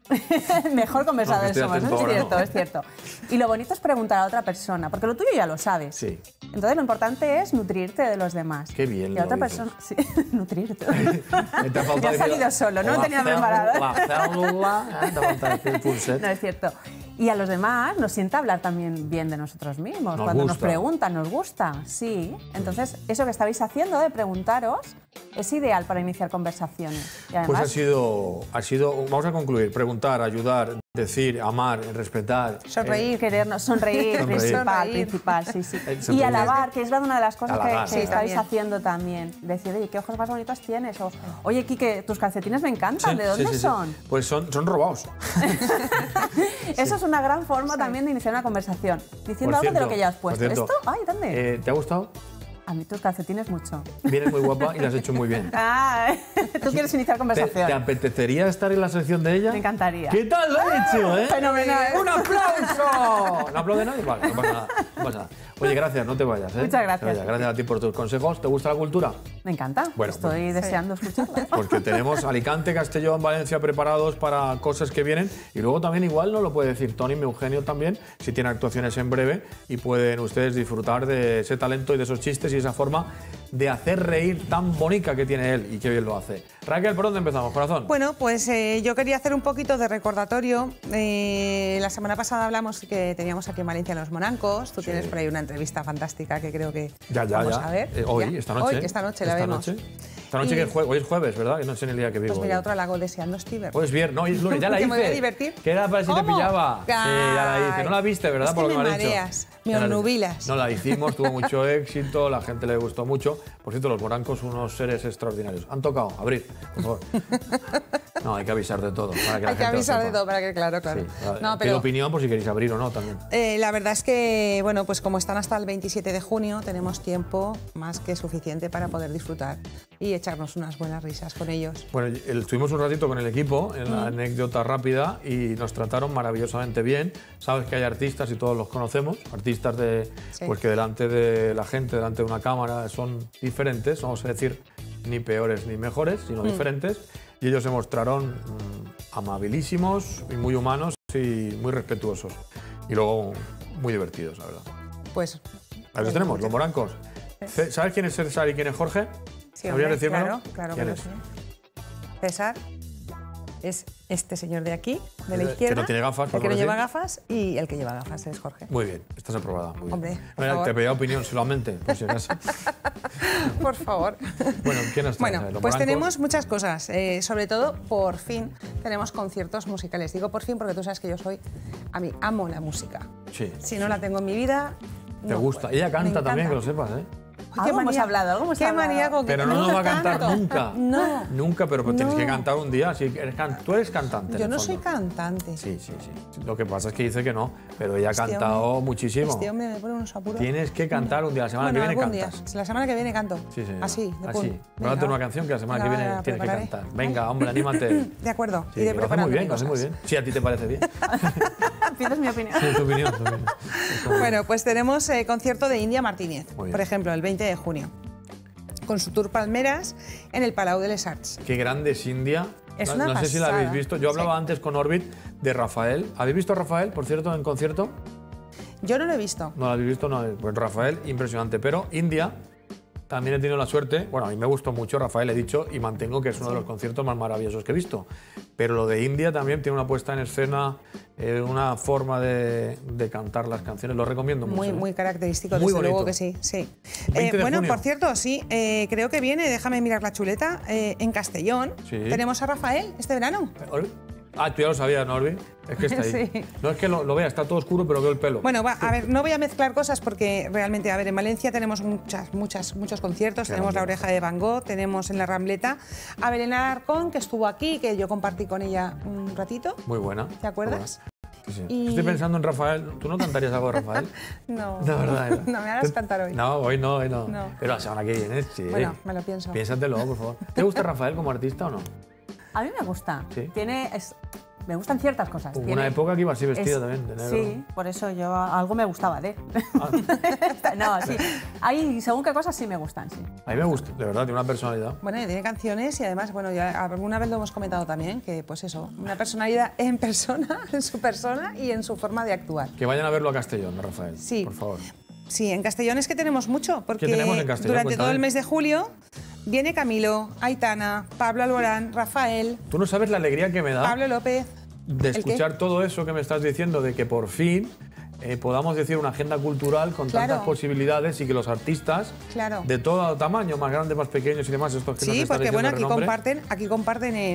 mejor conversadores No, que estoy somos. ¿no? atento Es ahora, cierto, ¿no? es cierto. Y lo bonito es preguntar a la otra persona, porque lo tuyo ya lo sabes. Sí. Entonces lo importante es nutrirte de los demás. Qué bien Y la lo otra dices. persona, sí, nutrirte. Te ha faltado Ya ha decir, salido solo, no lo la tenía célula, preparado. La célula, ¿eh? Te ha faltado decir el pulset. No, es cierto. Y a los demás nos sienta hablar también bien de nosotros mismos. Nos Cuando nos gusta. preguntan, nos gusta. Sí. Entonces, eso que estabais haciendo de preguntaros es ideal para iniciar conversaciones. Y además, Pues ha sido, ha sido, vamos a concluir, preguntar, ayudar, decir, amar, respetar. Sonreír. querernos, sonreír, Sonreír. principal, Sonreír. principal, sí, sí. Eh, Y sonreír. alabar, que es una de las cosas que, Halagar, que sí. estáis También. haciendo también. Decir, oye, qué ojos más bonitos tienes. O, oye, Quique, tus calcetines me encantan. Sí, ¿De dónde sí, sí, sí. son? Pues son, son robados. Eso es una gran forma también de iniciar una conversación. Diciendo Por algo de lo cierto, que ya has por puesto. cierto, ¿Esto? Ay, ¿dónde? Eh, ¿Te ha gustado? A mí tus calcetines mucho. Vienes muy guapa y lo has hecho muy bien. Ah, tú quieres iniciar ¿Te, conversación. te apetecería estar en la sección de ella? Me encantaría. ¿Qué tal lo he hecho, eh? Fenomenal. ¡Un aplauso! ¿No aplaude nadie? Vale, no pasa nada. No pasa nada. Oye, gracias, no te vayas, ¿eh? Muchas gracias. Vaya, gracias a ti por tus consejos. ¿Te gusta la cultura? Me encanta. Bueno, Estoy pues- deseando escucharla. Porque tenemos Alicante, Castellón, Valencia preparados para cosas que vienen. Y luego también igual no lo puede decir Tony, mi Eugenio también, si tiene actuaciones en breve y pueden ustedes disfrutar de ese talento y de esos chistes y esa forma de hacer reír tan bonita que tiene él y que bien lo hace. Raquel, ¿por dónde empezamos, corazón? Bueno, pues eh, yo quería hacer un poquito de recordatorio. Eh, la semana pasada hablamos que teníamos aquí en Valencia los Monancos. Tú tienes por ahí una entrevista fantástica que creo que Ya, ya, vamos ya. a ver. Eh, hoy, ¿Ya? esta noche. Hoy, esta noche la esta vemos. Noche. Esta noche Y- que es jue- hoy es jueves, ¿verdad? Y no sé en el día que vivo. Pues mira, hoy. otra la hago deseando Steven. Hoy es viernes, no, hoy es lunes, ya la ¿Que hice. me voy a divertir? Que era para ver si te ¿Cómo? pillaba. Sí, ya la hice. No la viste, ¿verdad? Es que Por lo me que me has dicho. mareas, me Ya la- obnubilas. No la hicimos, tuvo mucho éxito, la gente le gustó mucho. Por cierto, los morancos son unos seres extraordinarios. Han tocado, abrir, por favor. No, hay que avisar de todo. Para que la Hay que gente lo avisar de sepa. todo para que, claro, claro. Sí, vale. No, Pido pero opinión por si queréis abrir o no también. eh, la verdad es que, bueno, pues como están hasta el veintisiete de junio, tenemos tiempo más que suficiente para poder disfrutar y echarnos unas buenas risas con ellos. Bueno, el- estuvimos un ratito con el equipo en la anécdota rápida y nos trataron maravillosamente bien. Sabes que hay artistas y todos los conocemos, artistas de, Sí. pues que delante de la gente, delante de una cámara, son diferentes, vamos a decir, ni peores ni mejores, sino diferentes. Y ellos se mostraron mm, amabilísimos y muy humanos y muy respetuosos. Y luego muy divertidos, la verdad. Pues Ahí los tenemos, los morancos. Ce- ¿Sabes quién es César y quién es Jorge? sí, ¿Sabrías hombre, decírmelo? claro, claro que ¿Quién lo es? sé. César es este señor de aquí, de la Que izquierda. no tiene gafas, El que no podemos lleva decir. gafas y el que lleva gafas es Jorge. Muy bien, estás aprobada. Muy bien. Hombre, por Mira, favor. te pedía opinión solamente, por si acaso. Por favor. Bueno, ¿quién nos trae? Bueno, ¿Los pues morancos? tenemos muchas cosas. Eh, sobre todo, por fin, tenemos conciertos musicales. Digo por fin porque tú sabes que yo soy... A mí amo la música. Sí. Si no la tengo en mi vida... Te no gusta. puedo. Ella Me canta también, encanta. que lo sepas, ¿eh? Ay, Algo hemos hablado, algo hemos qué hablado. manía con que Pero no nos va a cantar canto. nunca. No. Nunca, pero, pero tienes No. que cantar un día. Si eres can- Tú eres cantante. en Yo el no fondo. soy cantante. Sí, sí, sí. Lo que pasa es que dice que no, pero ella ha Este cantado hombre- muchísimo. Este hombre me pone unos apuros. Tienes que cantar un día. La semana Bueno, que viene algún cantas. día. La semana que viene canto. Sí, señora. Así, de Así. pum. Pregúntate Venga, una canción que la semana la- que viene la tienes que prepararé. cantar. Venga, hombre, anímate. De acuerdo, Sí, iré lo hace muy preparando bien, lo hace muy cosas. bien. Sí, a ti te parece bien. Pides mi opinión. Sí, tu opinión, tu opinión. Bueno, pues tenemos eh, concierto de India Martínez, Muy bien. por ejemplo, el veinte de junio, con su tour Palmeras en el Palau de les Arts. Qué grande es India. Es no una no sé si la habéis pasada. visto. Yo hablaba Sí. antes con Orbit de Rafael. ¿Habéis visto a Rafael, por cierto, en concierto? Yo no lo he visto. No lo habéis visto, no. Pues Rafael, impresionante. Pero India, también he tenido la suerte. Bueno, a mí me gustó mucho Rafael, he dicho, y mantengo que es uno de los conciertos más maravillosos que he visto. Pero lo de India también tiene una puesta en escena, eh, una forma de, de cantar las canciones. Lo recomiendo mucho. Muy, ¿eh? muy característico, Muy desde luego bonito. que sí. sí. veinte Eh, de bueno, junio. por cierto, sí, eh, creo que viene, déjame mirar la chuleta, eh, en Castellón. Sí. Tenemos a Rafael este verano. Orbi- Ah, tú ya lo sabías, ¿no, Orbi? Es que está ahí. Sí. No es que lo, lo vea, está todo oscuro, pero veo el pelo. Bueno, va, a ver, no voy a mezclar cosas porque realmente, a ver, en Valencia tenemos muchas, muchas, muchos conciertos. Qué Tenemos La grande. Oreja de Van Gogh, tenemos en La Rambleta a Belén Alarcón, que estuvo aquí, que yo compartí con ella un ratito. Muy buena. ¿Te acuerdas? Sí, sí. Y- Estoy pensando en Rafael. ¿Tú no cantarías algo de Rafael? No, No, verdad. Eva. no me hagas cantar hoy. No, hoy no, hoy no. No. Pero la semana que viene, sí. Bueno, me lo pienso. Piénsatelo, por favor. ¿Te gusta Rafael como artista o no? A mí me gusta. Sí. Tiene, es- me gustan ciertas cosas. Hubo Tiene- una época que iba así vestida es- también, de negro. Sí, por eso yo algo me gustaba de él. Ah. No, sí. Hay, según qué cosas sí me gustan, sí. A mí me gusta, de verdad, tiene una personalidad. Bueno, y tiene canciones y además, bueno, ya alguna vez lo hemos comentado también, que pues eso, una personalidad en persona, en su persona y en su forma de actuar. Que vayan a verlo a Castellón, Rafael. Sí. Por favor. Sí, en Castellón es que tenemos mucho, porque tenemos en Castellón? durante todo Cuéntame. el mes de julio viene Camilo, Aitana, Pablo Alborán, Rafael, Tú no sabes la alegría que me da Pablo López. de ¿El qué? escuchar todo eso que me estás diciendo, de que por fin eh, podamos decir una agenda cultural con Claro. tantas posibilidades y que los artistas Claro. de todo tamaño, más grandes, más pequeños y demás, estos que nos Sí, están porque diciendo bueno, de aquí renombre, comparten, aquí comparten en,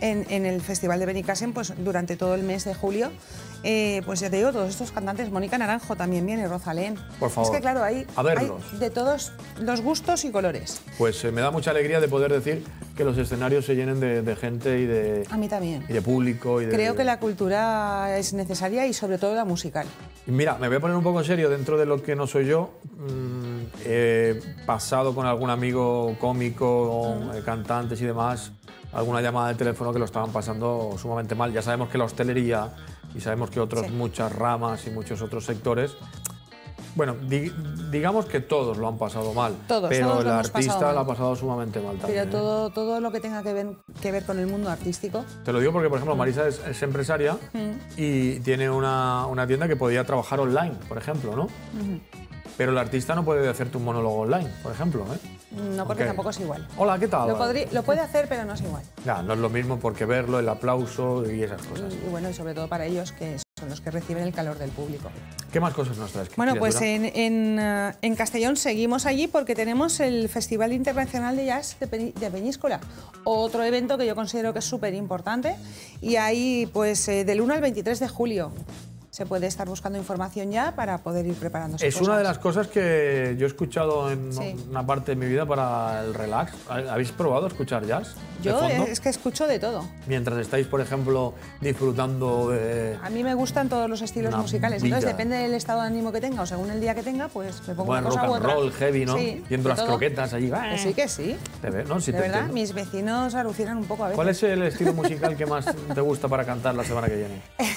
en, en el Festival de Benicàssim, pues durante todo el mes de julio. Eh, pues ya te digo, todos estos cantantes, Mónica Naranjo también viene, Rosalén. Por favor, es que claro, hay, a verlos. hay de todos los gustos y colores. Pues eh, me da mucha alegría de poder decir que los escenarios se llenen de, de gente y de, A mí también. y de público. Y de, Creo que la cultura es necesaria y sobre todo la musical. Mira, me voy a poner un poco serio dentro de lo que no soy yo. Mm, he pasado con algún amigo cómico, mm. eh, cantantes y demás, alguna llamada de teléfono que lo estaban pasando sumamente mal. Ya sabemos que la hostelería y sabemos que otras Sí. muchas ramas y muchos otros sectores, bueno, di, digamos que todos lo han pasado mal, Todos, pero todos lo el hemos pasado artista mal. lo ha pasado sumamente mal también. Pero ¿eh? todo, todo lo que tenga que ver, que ver con el mundo artístico. Te lo digo porque, por ejemplo, Marisa es, es empresaria y tiene una, una tienda que podía trabajar online, por ejemplo, ¿no? Pero el artista no puede hacerte un monólogo online, por ejemplo, ¿eh? No, porque Ok. tampoco es igual. Hola, ¿qué tal? Lo, podrí- lo puede hacer, pero no es igual. Ya, no es lo mismo porque verlo, el aplauso y esas cosas. Y, y bueno, y sobre todo para ellos, que son los que reciben el calor del público. ¿Qué más cosas nos traes? Bueno, pues criatura? en, en, eh, en Castellón seguimos allí porque tenemos el Festival Internacional de Jazz de, Peñi- de Peñíscola, otro evento que yo considero que es súper importante. Y ahí, pues eh, del uno al veintitrés de julio, se puede estar buscando información ya para poder ir preparándose. Es una de las cosas que yo he escuchado en Sí. una parte de mi vida para el relax. ¿Habéis probado escuchar jazz de Yo fondo? eh, es que escucho de todo. Mientras estáis, por ejemplo, disfrutando de... A mí me gustan todos los estilos Una musicales. vida. Entonces, depende del estado de ánimo que tenga o según el día que tenga, pues me pongo Buen una rock cosa u and otra. roll, heavy, ¿no? Sí, Viendo de las todo. croquetas allí. Que sí, que sí. Te ve, ¿no? Sí, De te verdad, entiendo. mis vecinos alucinan un poco a veces. ¿Cuál es el estilo musical que más te gusta para cantar la semana que viene?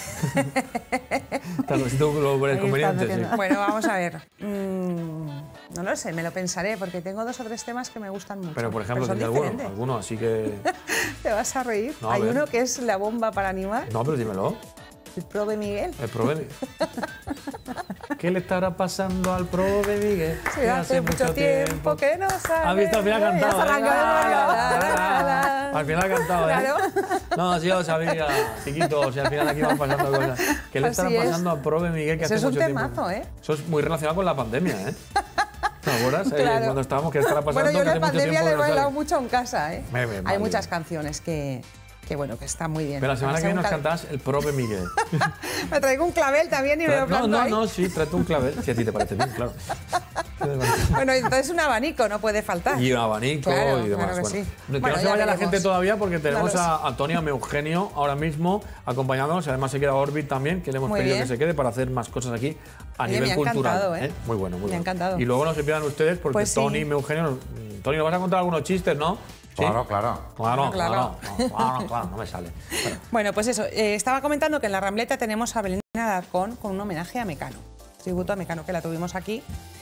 Tal vez tú lo ves Ahí conveniente, está, sí. metiendo. Bueno, vamos a ver. Mm, no lo sé, me lo pensaré porque tengo dos o tres temas que me gustan mucho. Pero, por ejemplo, son ¿tienes alguno? diferentes. Alguno, así que... Te vas a reír. No, a Hay ver. uno que es la bomba para animar, No, pero dímelo. el Prove Miguel. El Prove. ¿Qué le estará pasando al Prove Miguel? Sí, hace mucho tiempo que no sale. ¿Has visto? Al final ha Ya cantado. se arrancó de nuevo. La, la, la, la. Al final ha cantado, ¿eh? Claro. No, sí, yo lo sabía, chiquitos, y al final aquí van pasando cosas. ¿Qué le estará Así es. pasando a Prove Miguel que Eso hace es un mucho tiempo? temazo, ¿eh? Eso es muy relacionado con la pandemia, ¿eh? ¿Te acuerdas? Eh, Claro. cuando estábamos, ¿qué estará pasando? Bueno, yo Que en la hace mucho pandemia tiempo le he que no sale. bailado mucho en casa, ¿eh? Me- me- Hay vale. muchas canciones que, que, bueno, que están muy bien. Pero la semana que viene nos Según cantas el Prove Miguel. cada- Me traigo un clavel también y me lo No, planto no, ahí. no, sí, trate un clavel. Si a ti te parece bien, claro. Bueno, entonces un abanico no puede faltar. Y un abanico Claro, y demás. claro que Bueno, sí. que Bueno, no se ya vaya la veremos. gente todavía porque tenemos Claro, a Antonio Eugenio ahora mismo acompañándonos. Además se queda Orbit también, que le hemos Muy pedido bien. que se quede para hacer más cosas aquí a Oye, nivel me ha cultural. encantado, ¿eh? Muy bueno, muy Me ha bueno. encantado. Y luego no se pierdan ustedes porque Pues sí. Tony Eugenio... nos- Tony, ¿nos vas a contar algunos chistes, no? ¿Sí? Claro, claro. Claro, Claro. claro. No, claro, claro, no me sale. Bueno, Bueno, pues eso, eh, estaba comentando que en la Rambleta tenemos a Belén Alarcón con un homenaje a Mecano, tributo a Mecano, que la tuvimos aquí.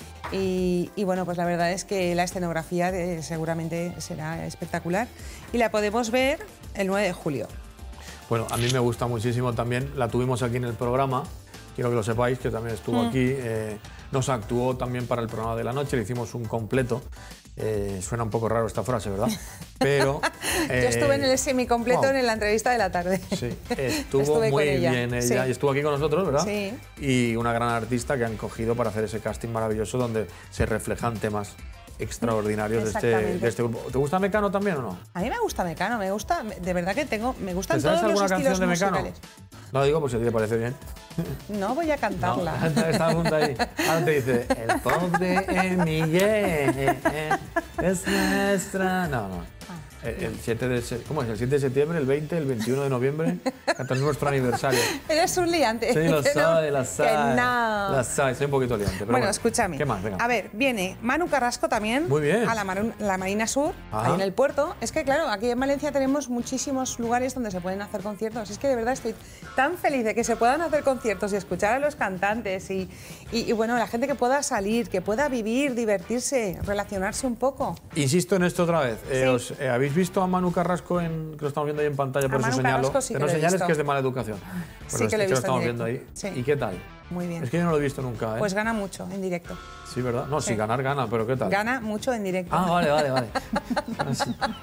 Y, y bueno, pues la verdad es que la escenografía de- seguramente será espectacular y la podemos ver el nueve de julio. Bueno, a mí me gusta muchísimo también. La tuvimos aquí en el programa. Quiero que lo sepáis, que también estuvo Mm. aquí. eh, nos actuó también para el programa de la noche. Le hicimos un completo. Eh, suena un poco raro esta frase, ¿verdad? Pero... Yo estuve en el semicompleto wow. en la entrevista de la tarde. Sí, estuvo Estuve muy con ella, bien ella sí. y estuvo aquí con nosotros, ¿verdad? Sí. Y una gran artista que han cogido para hacer ese casting maravilloso donde se reflejan temas extraordinarios de este, Exactamente. de este grupo. ¿Te gusta Mecano también o no? A mí me gusta Mecano, me gusta, de verdad que tengo, me ¿Te gustan sabes todos los alguna estilos canción de Mecano? musicales. No lo digo por si a ti te parece bien. No voy a cantarla. No, está a punto ahí. Ahora te dice, el pobre Miguel es nuestra... No, no. El, el siete de, se- ¿cómo es? El siete de septiembre, el veinte, el veintiuno de noviembre, hasta nuestro aniversario. Eres un liante. Sí, lo Que no, sabe, lo que sabe. no. Lo sabe, soy un poquito liante. Pero Bueno, bueno, escúchame. ¿Qué más? Venga. A ver, viene Manu Carrasco también. Muy bien. A la, Mar- la Marina Sur, Ajá. ahí en el puerto. Es que, claro, aquí en Valencia tenemos muchísimos lugares donde se pueden hacer conciertos. Es que de verdad estoy tan feliz de que se puedan hacer conciertos y escuchar a los cantantes y, y, y, bueno, la gente que pueda salir, que pueda vivir, divertirse, relacionarse un poco. Insisto en esto otra vez. Eh, Sí. os- eh, ¿Habéis visto a Manu Carrasco, en, que lo estamos viendo ahí en pantalla, por A eso Manu señalo? Carrasco sí que no lo he señales visto. que es de mala educación. Sí Pero que lo he es lo visto en estamos viendo ahí. directo. Sí. ¿Y qué tal? Muy bien. Es que yo no lo he visto nunca, ¿eh? Pues gana mucho en directo. Sí, ¿verdad? No, sí, Sí. ganar gana, pero ¿qué tal? Gana mucho en directo. Ah, vale, vale, vale. Ah, sí.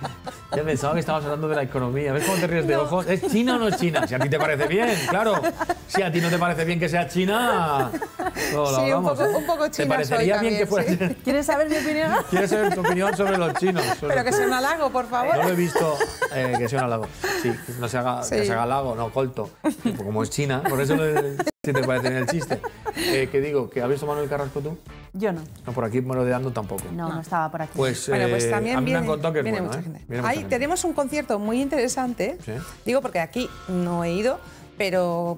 Ya pensaba que estabas hablando de la economía. ¿Ves cómo te ríes de ojos? ¿Es China o no es China? Si a ti te parece bien, claro. Si a ti no te parece bien que sea China, no, lo Sí, un hablamos, poco, ¿eh? un poco ¿Te china parecería soy bien que fuera también, sí. ¿Quieres saber mi opinión? ¿Quieres saber tu opinión sobre los chinos? Sobre- Pero que sea un halago, por favor. No lo he visto eh, que sea un halago. Sí, que no se haga, Sí. que se haga halago, no colto. Como es China, por eso le- si te parece bien el chiste. Eh, ¿Qué digo? ¿Que has visto Manuel Carrasco tú? Yo no. No, por aquí merodeando tampoco. No, no estaba por aquí. Pues, Bueno, pues eh, también a mí viene, me han contado que es viene bueno, mucha ¿eh? gente. Viene mucha Ahí gente. tenemos un concierto muy interesante. Sí. Digo porque aquí no he ido, pero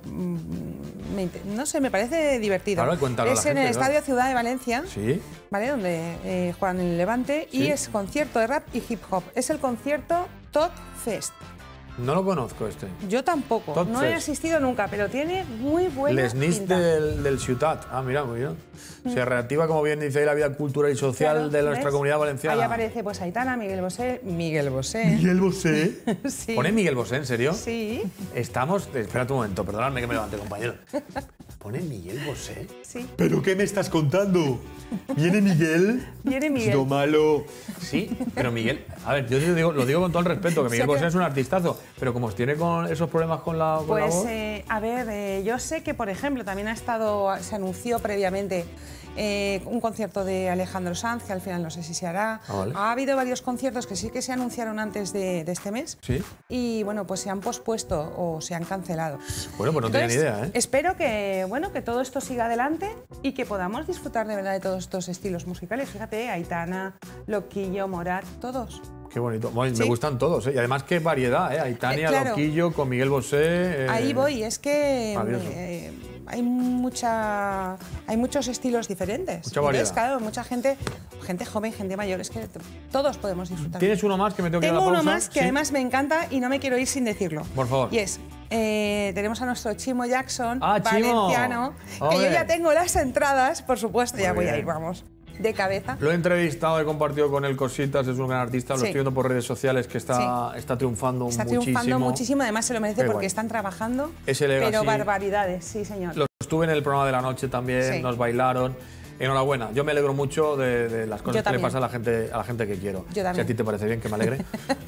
mm, me inter- no sé, me parece divertido. Claro, cuéntalo a la es en gente, el claro. Estadio Ciudad de Valencia, Sí. ¿vale? Donde eh, juegan en el Levante Sí. y es concierto de rap y hip hop. Es el concierto Tot Fest. No lo conozco este. Yo tampoco, Tot no he Fest. asistido nunca, pero tiene muy buena Les Nis pinta. del, del Ciutat. Ah, mira, muy bien. Se reactiva, como bien dice ahí, la vida cultural y social Claro, de nuestra ¿ves? comunidad valenciana. Ahí aparece pues Aitana, Miguel Bosé, Miguel Bosé. Miguel Bosé. Sí. ¿Pone Miguel Bosé, en serio? Sí, Estamos... Espérate un momento, perdonadme que me levante, compañero. ¿Pone Miguel Bosé? sí. ¿Pero qué me estás contando? ¿Viene Miguel? Viene Miguel. No malo. Sí, pero Miguel... A ver, yo te digo, lo digo con todo el respeto, que Miguel Sé que- Bosé es un artistazo, pero como tiene con esos problemas con la, con la Pues, voz... eh, a ver, eh, yo sé que, por ejemplo, también ha estado, se anunció previamente eh, un concierto de Alejandro Sanz, que al final no sé si se hará. Ah, vale. Ha habido varios conciertos que sí que se anunciaron antes de, de este mes. Sí. Y bueno, pues se han pospuesto o se han cancelado. Bueno, pues no tenía ni Entonces, idea, ¿eh? Espero que, bueno, que todo esto siga adelante y que podamos disfrutar de verdad de todos estos estilos musicales. Fíjate, Aitana, Loquillo, Morat, todos. Qué bonito. Bueno, Sí. Me gustan todos, ¿eh? Y además qué variedad, ¿eh? Aitania, Eh, claro. Loquillo, con Miguel Bosé... eh, Ahí voy, es que maravilloso. eh, hay mucha hay muchos estilos diferentes. Mucha variedad. Entonces, claro, mucha gente, gente joven, gente mayor, es que t- todos podemos disfrutar. ¿Tienes uno más que me tengo que ir a Tengo la uno pausa? más que Sí. además me encanta y no me quiero ir sin decirlo. Por favor. Y es, eh, tenemos a nuestro Chimo Jackson, Ah, Chimo. valenciano, que Ole. yo ya tengo las entradas, por supuesto, ya Muy voy a bien. ir, vamos, de cabeza. Lo he entrevistado, he compartido con él cositas, es un gran artista, lo Sí. estoy viendo por redes sociales que está, está triunfando Está muchísimo. triunfando muchísimo, además se lo merece Qué porque guay. están trabajando, Ese legacy- pero barbaridades, sí señor. Los estuve en el programa de la noche también, Sí. nos bailaron. Enhorabuena, yo me alegro mucho de, de las cosas Yo que también. le pasa a la gente, a la gente que quiero. Yo también. Si a ti te parece bien que me alegre.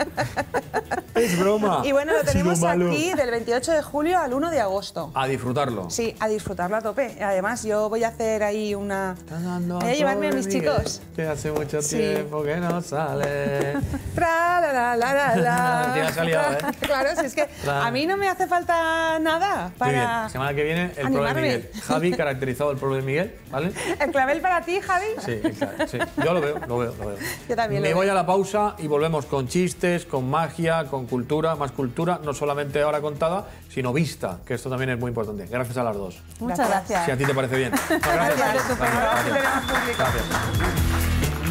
Es broma. Y bueno, lo Ha sido tenemos malo. aquí del veintiocho de julio al uno de agosto. A disfrutarlo. Sí, a disfrutarlo a tope. Además, yo voy a hacer ahí una... Voy a llevarme a mis chicos. Que hace mucho Sí. tiempo que no sale. Tra, la, la, la, la, la. Te has liado, ¿eh? Claro, si es que Tra. a mí no me hace falta nada Muy bien, para... semana que viene el pueblo de animarme. Miguel. Javi caracterizado el pueblo de Miguel, ¿vale? ¿El clavel para ti, Javi? Sí, exacto, sí. Yo lo veo, lo veo, lo veo. Yo también Me lo voy veo. a la pausa y volvemos con chistes, con magia, con cultura, más cultura, no solamente ahora contada, sino vista, que esto también es muy importante. Gracias a las dos. Muchas gracias. Si a ti te parece bien. No, gracias. Gracias, Gracias. estupendo. Ahora sí tenemos público. Gracias.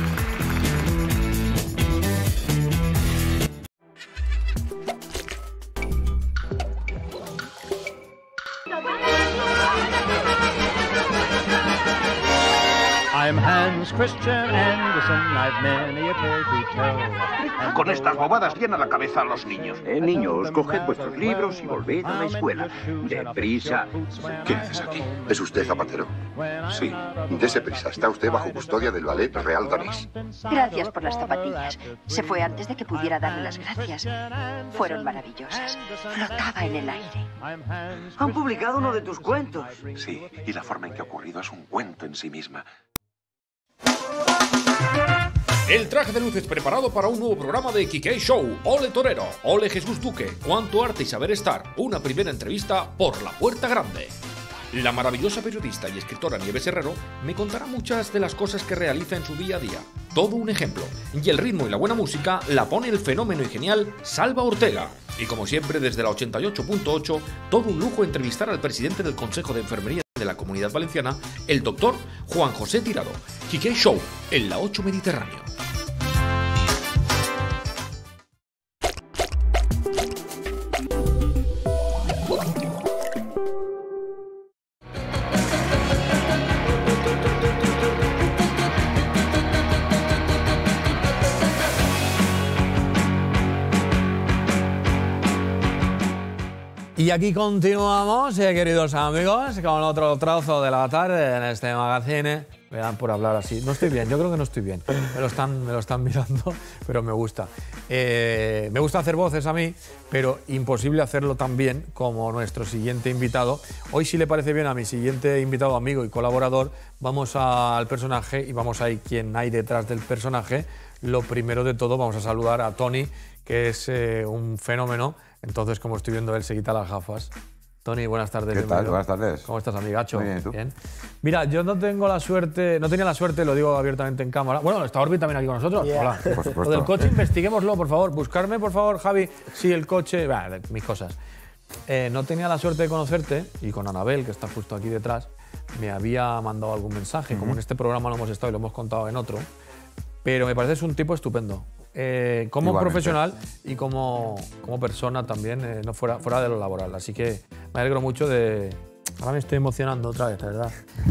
I'm Hans Christian Andersen, I've many a tale to tell. Con estas bobadas llena la cabeza a los niños. Eh, niños, coged vuestros libros y volved a la escuela. Deprisa. ¿Qué haces aquí? ¿Es usted zapatero? Sí. Dese prisa. Está usted bajo custodia del Ballet Real Danés. Gracias por las zapatillas. Se fue antes de que pudiera darle las gracias. Fueron maravillosas. Flotaba en el aire. Han publicado uno de tus cuentos. Sí, y la forma en que ha ocurrido es un cuento en sí misma. El traje de luces preparado para un nuevo programa de Quique Show. Ole Torero, ole Jesús Duque, cuánto arte y saber estar. Una primera entrevista por la puerta grande. La maravillosa periodista y escritora Nieves Herrero me contará muchas de las cosas que realiza en su día a día. Todo un ejemplo. Y el ritmo y la buena música la pone el fenómeno y genial Salva Ortega. Y como siempre desde la ochenta y ocho punto ocho, todo un lujo entrevistar al presidente del Consejo de Enfermería de la Comunidad Valenciana, el doctor Juan José Tirado. Quique Show, en la ocho Mediterráneo. Y aquí continuamos, eh, queridos amigos, con otro trozo de la tarde en este magazine. Me dan por hablar así. No estoy bien, yo creo que no estoy bien. Me lo están, me lo están mirando, pero me gusta. Eh, me gusta hacer voces a mí, pero imposible hacerlo tan bien como nuestro siguiente invitado. Hoy, si le parece bien a mi siguiente invitado, amigo y colaborador, vamos a, al personaje y vamos a ir quién hay detrás del personaje. Lo primero de todo, vamos a saludar a Tony, que es eh, un fenómeno. Entonces, como estoy viendo, él se quita las gafas. Tony, buenas tardes. ¿Qué tal? Buenas tardes. ¿Cómo estás, amigacho? Muy bien, ¿y tú? Bien. Mira, yo no tengo la suerte, no tenía la suerte, lo digo abiertamente en cámara. Bueno, está Orbi también aquí con nosotros. Yeah. Hola. Por supuesto. Lo del coche, investiguémoslo, por favor. Buscarme, por favor, Javi, si el coche... Bah, mis cosas. Eh, no tenía la suerte de conocerte, y con Anabel, que está justo aquí detrás, me había mandado algún mensaje. Uh-huh. Como en este programa no hemos estado y lo hemos contado en otro. Pero me pareces un tipo estupendo. Eh, como Igualmente. profesional y como, como persona también, eh, no fuera, fuera de lo laboral. Así que me alegro mucho de... Ahora me estoy emocionando otra vez, la verdad.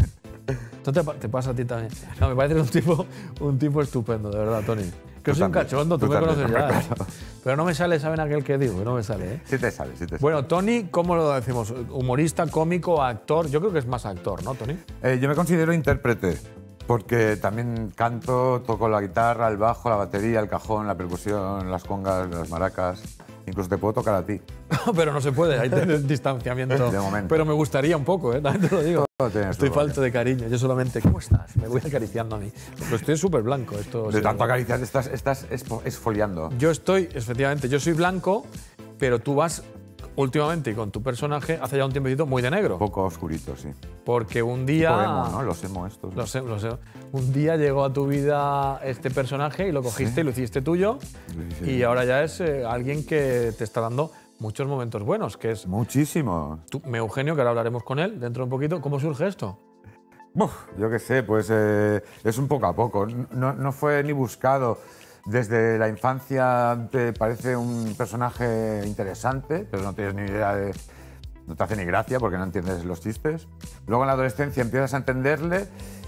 ¿No te, te pasa a ti también? No, me parece un tipo, un tipo estupendo, de verdad, Tony. Que soy un cachondo, tú, tú me conoces ya. Claro. ¿eh? Pero no me sale, ¿saben aquel que digo? Que no me sale, ¿eh? Sí te sale, sí te sale. Bueno, Tony, ¿cómo lo decimos? ¿Humorista, cómico, actor? Yo creo que es más actor, ¿no, Tony? Eh, yo me considero intérprete. Porque también canto, toco la guitarra, el bajo, la batería, el cajón, la percusión, las congas, las maracas. Incluso te puedo tocar a ti. Pero no se puede, hay tener distanciamiento. De momento. Pero me gustaría un poco, ¿eh? También te lo digo. Estoy falto de cariño. Yo solamente, ¿cómo estás? Me voy acariciando a mí. Pero estoy súper blanco. Esto, de tanto acariciar estás, estás esfoliando. Yo estoy, efectivamente, yo soy blanco, pero tú vas... Últimamente, y con tu personaje, hace ya un tiempecito muy de negro. Un poco oscurito, sí. Porque un día... Tipo emo, ¿no? Los emo estos. Los emo, los emo. Un día llegó a tu vida este personaje y lo cogiste, ¿sí? Y lo hiciste tuyo. Sí, sí. Y ahora ya es eh, alguien que te está dando muchos momentos buenos, que es... Muchísimo. Tú, Eugenio, que ahora hablaremos con él dentro de un poquito. ¿Cómo surge esto? Uf, yo qué sé, pues eh, es un poco a poco. No, no fue ni buscado. Desde la infancia te parece un personaje interesante, pero no tienes ni idea de... No te hace ni gracia porque no entiendes los chistes. Luego en la adolescencia empiezas a entenderle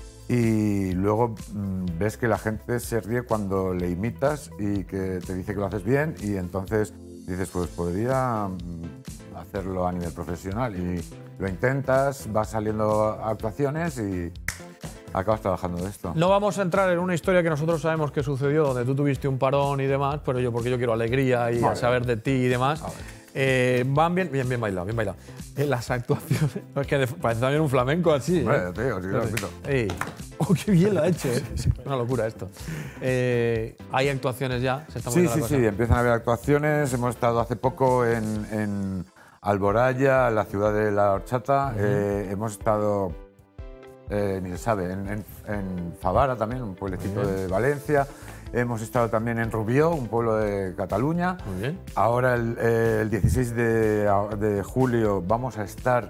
y luego mmm, ves que la gente se ríe cuando le imitas y que te dice que lo haces bien y entonces dices, pues podría hacerlo a nivel profesional. Y lo intentas, vas saliendo a actuaciones y... acabas trabajando de esto. No vamos a entrar en una historia que nosotros sabemos que sucedió, donde tú tuviste un parón y demás, pero yo porque yo quiero alegría y vale. saber de ti y demás. Eh, van bien, bien, bien bailado, bien bailado. Eh, las actuaciones, no, es que de, parece también un flamenco así. Bueno, ¿eh? tío, sí que lo repito. Ey. Oh, qué bien lo ha hecho, ¿eh? Una locura esto. Eh, ¿Hay actuaciones ya? ¿Se está sí, sí, sí, empiezan a haber actuaciones. Hemos estado hace poco en, en Alboraya, la ciudad de La Horchata. Uh-huh. eh, hemos estado... Eh, ni se sabe, en, en, en Favara también, un pueblecito de Valencia. Hemos estado también en Rubió, un pueblo de Cataluña. Muy bien. Ahora, el, eh, el dieciséis de, de julio, vamos a estar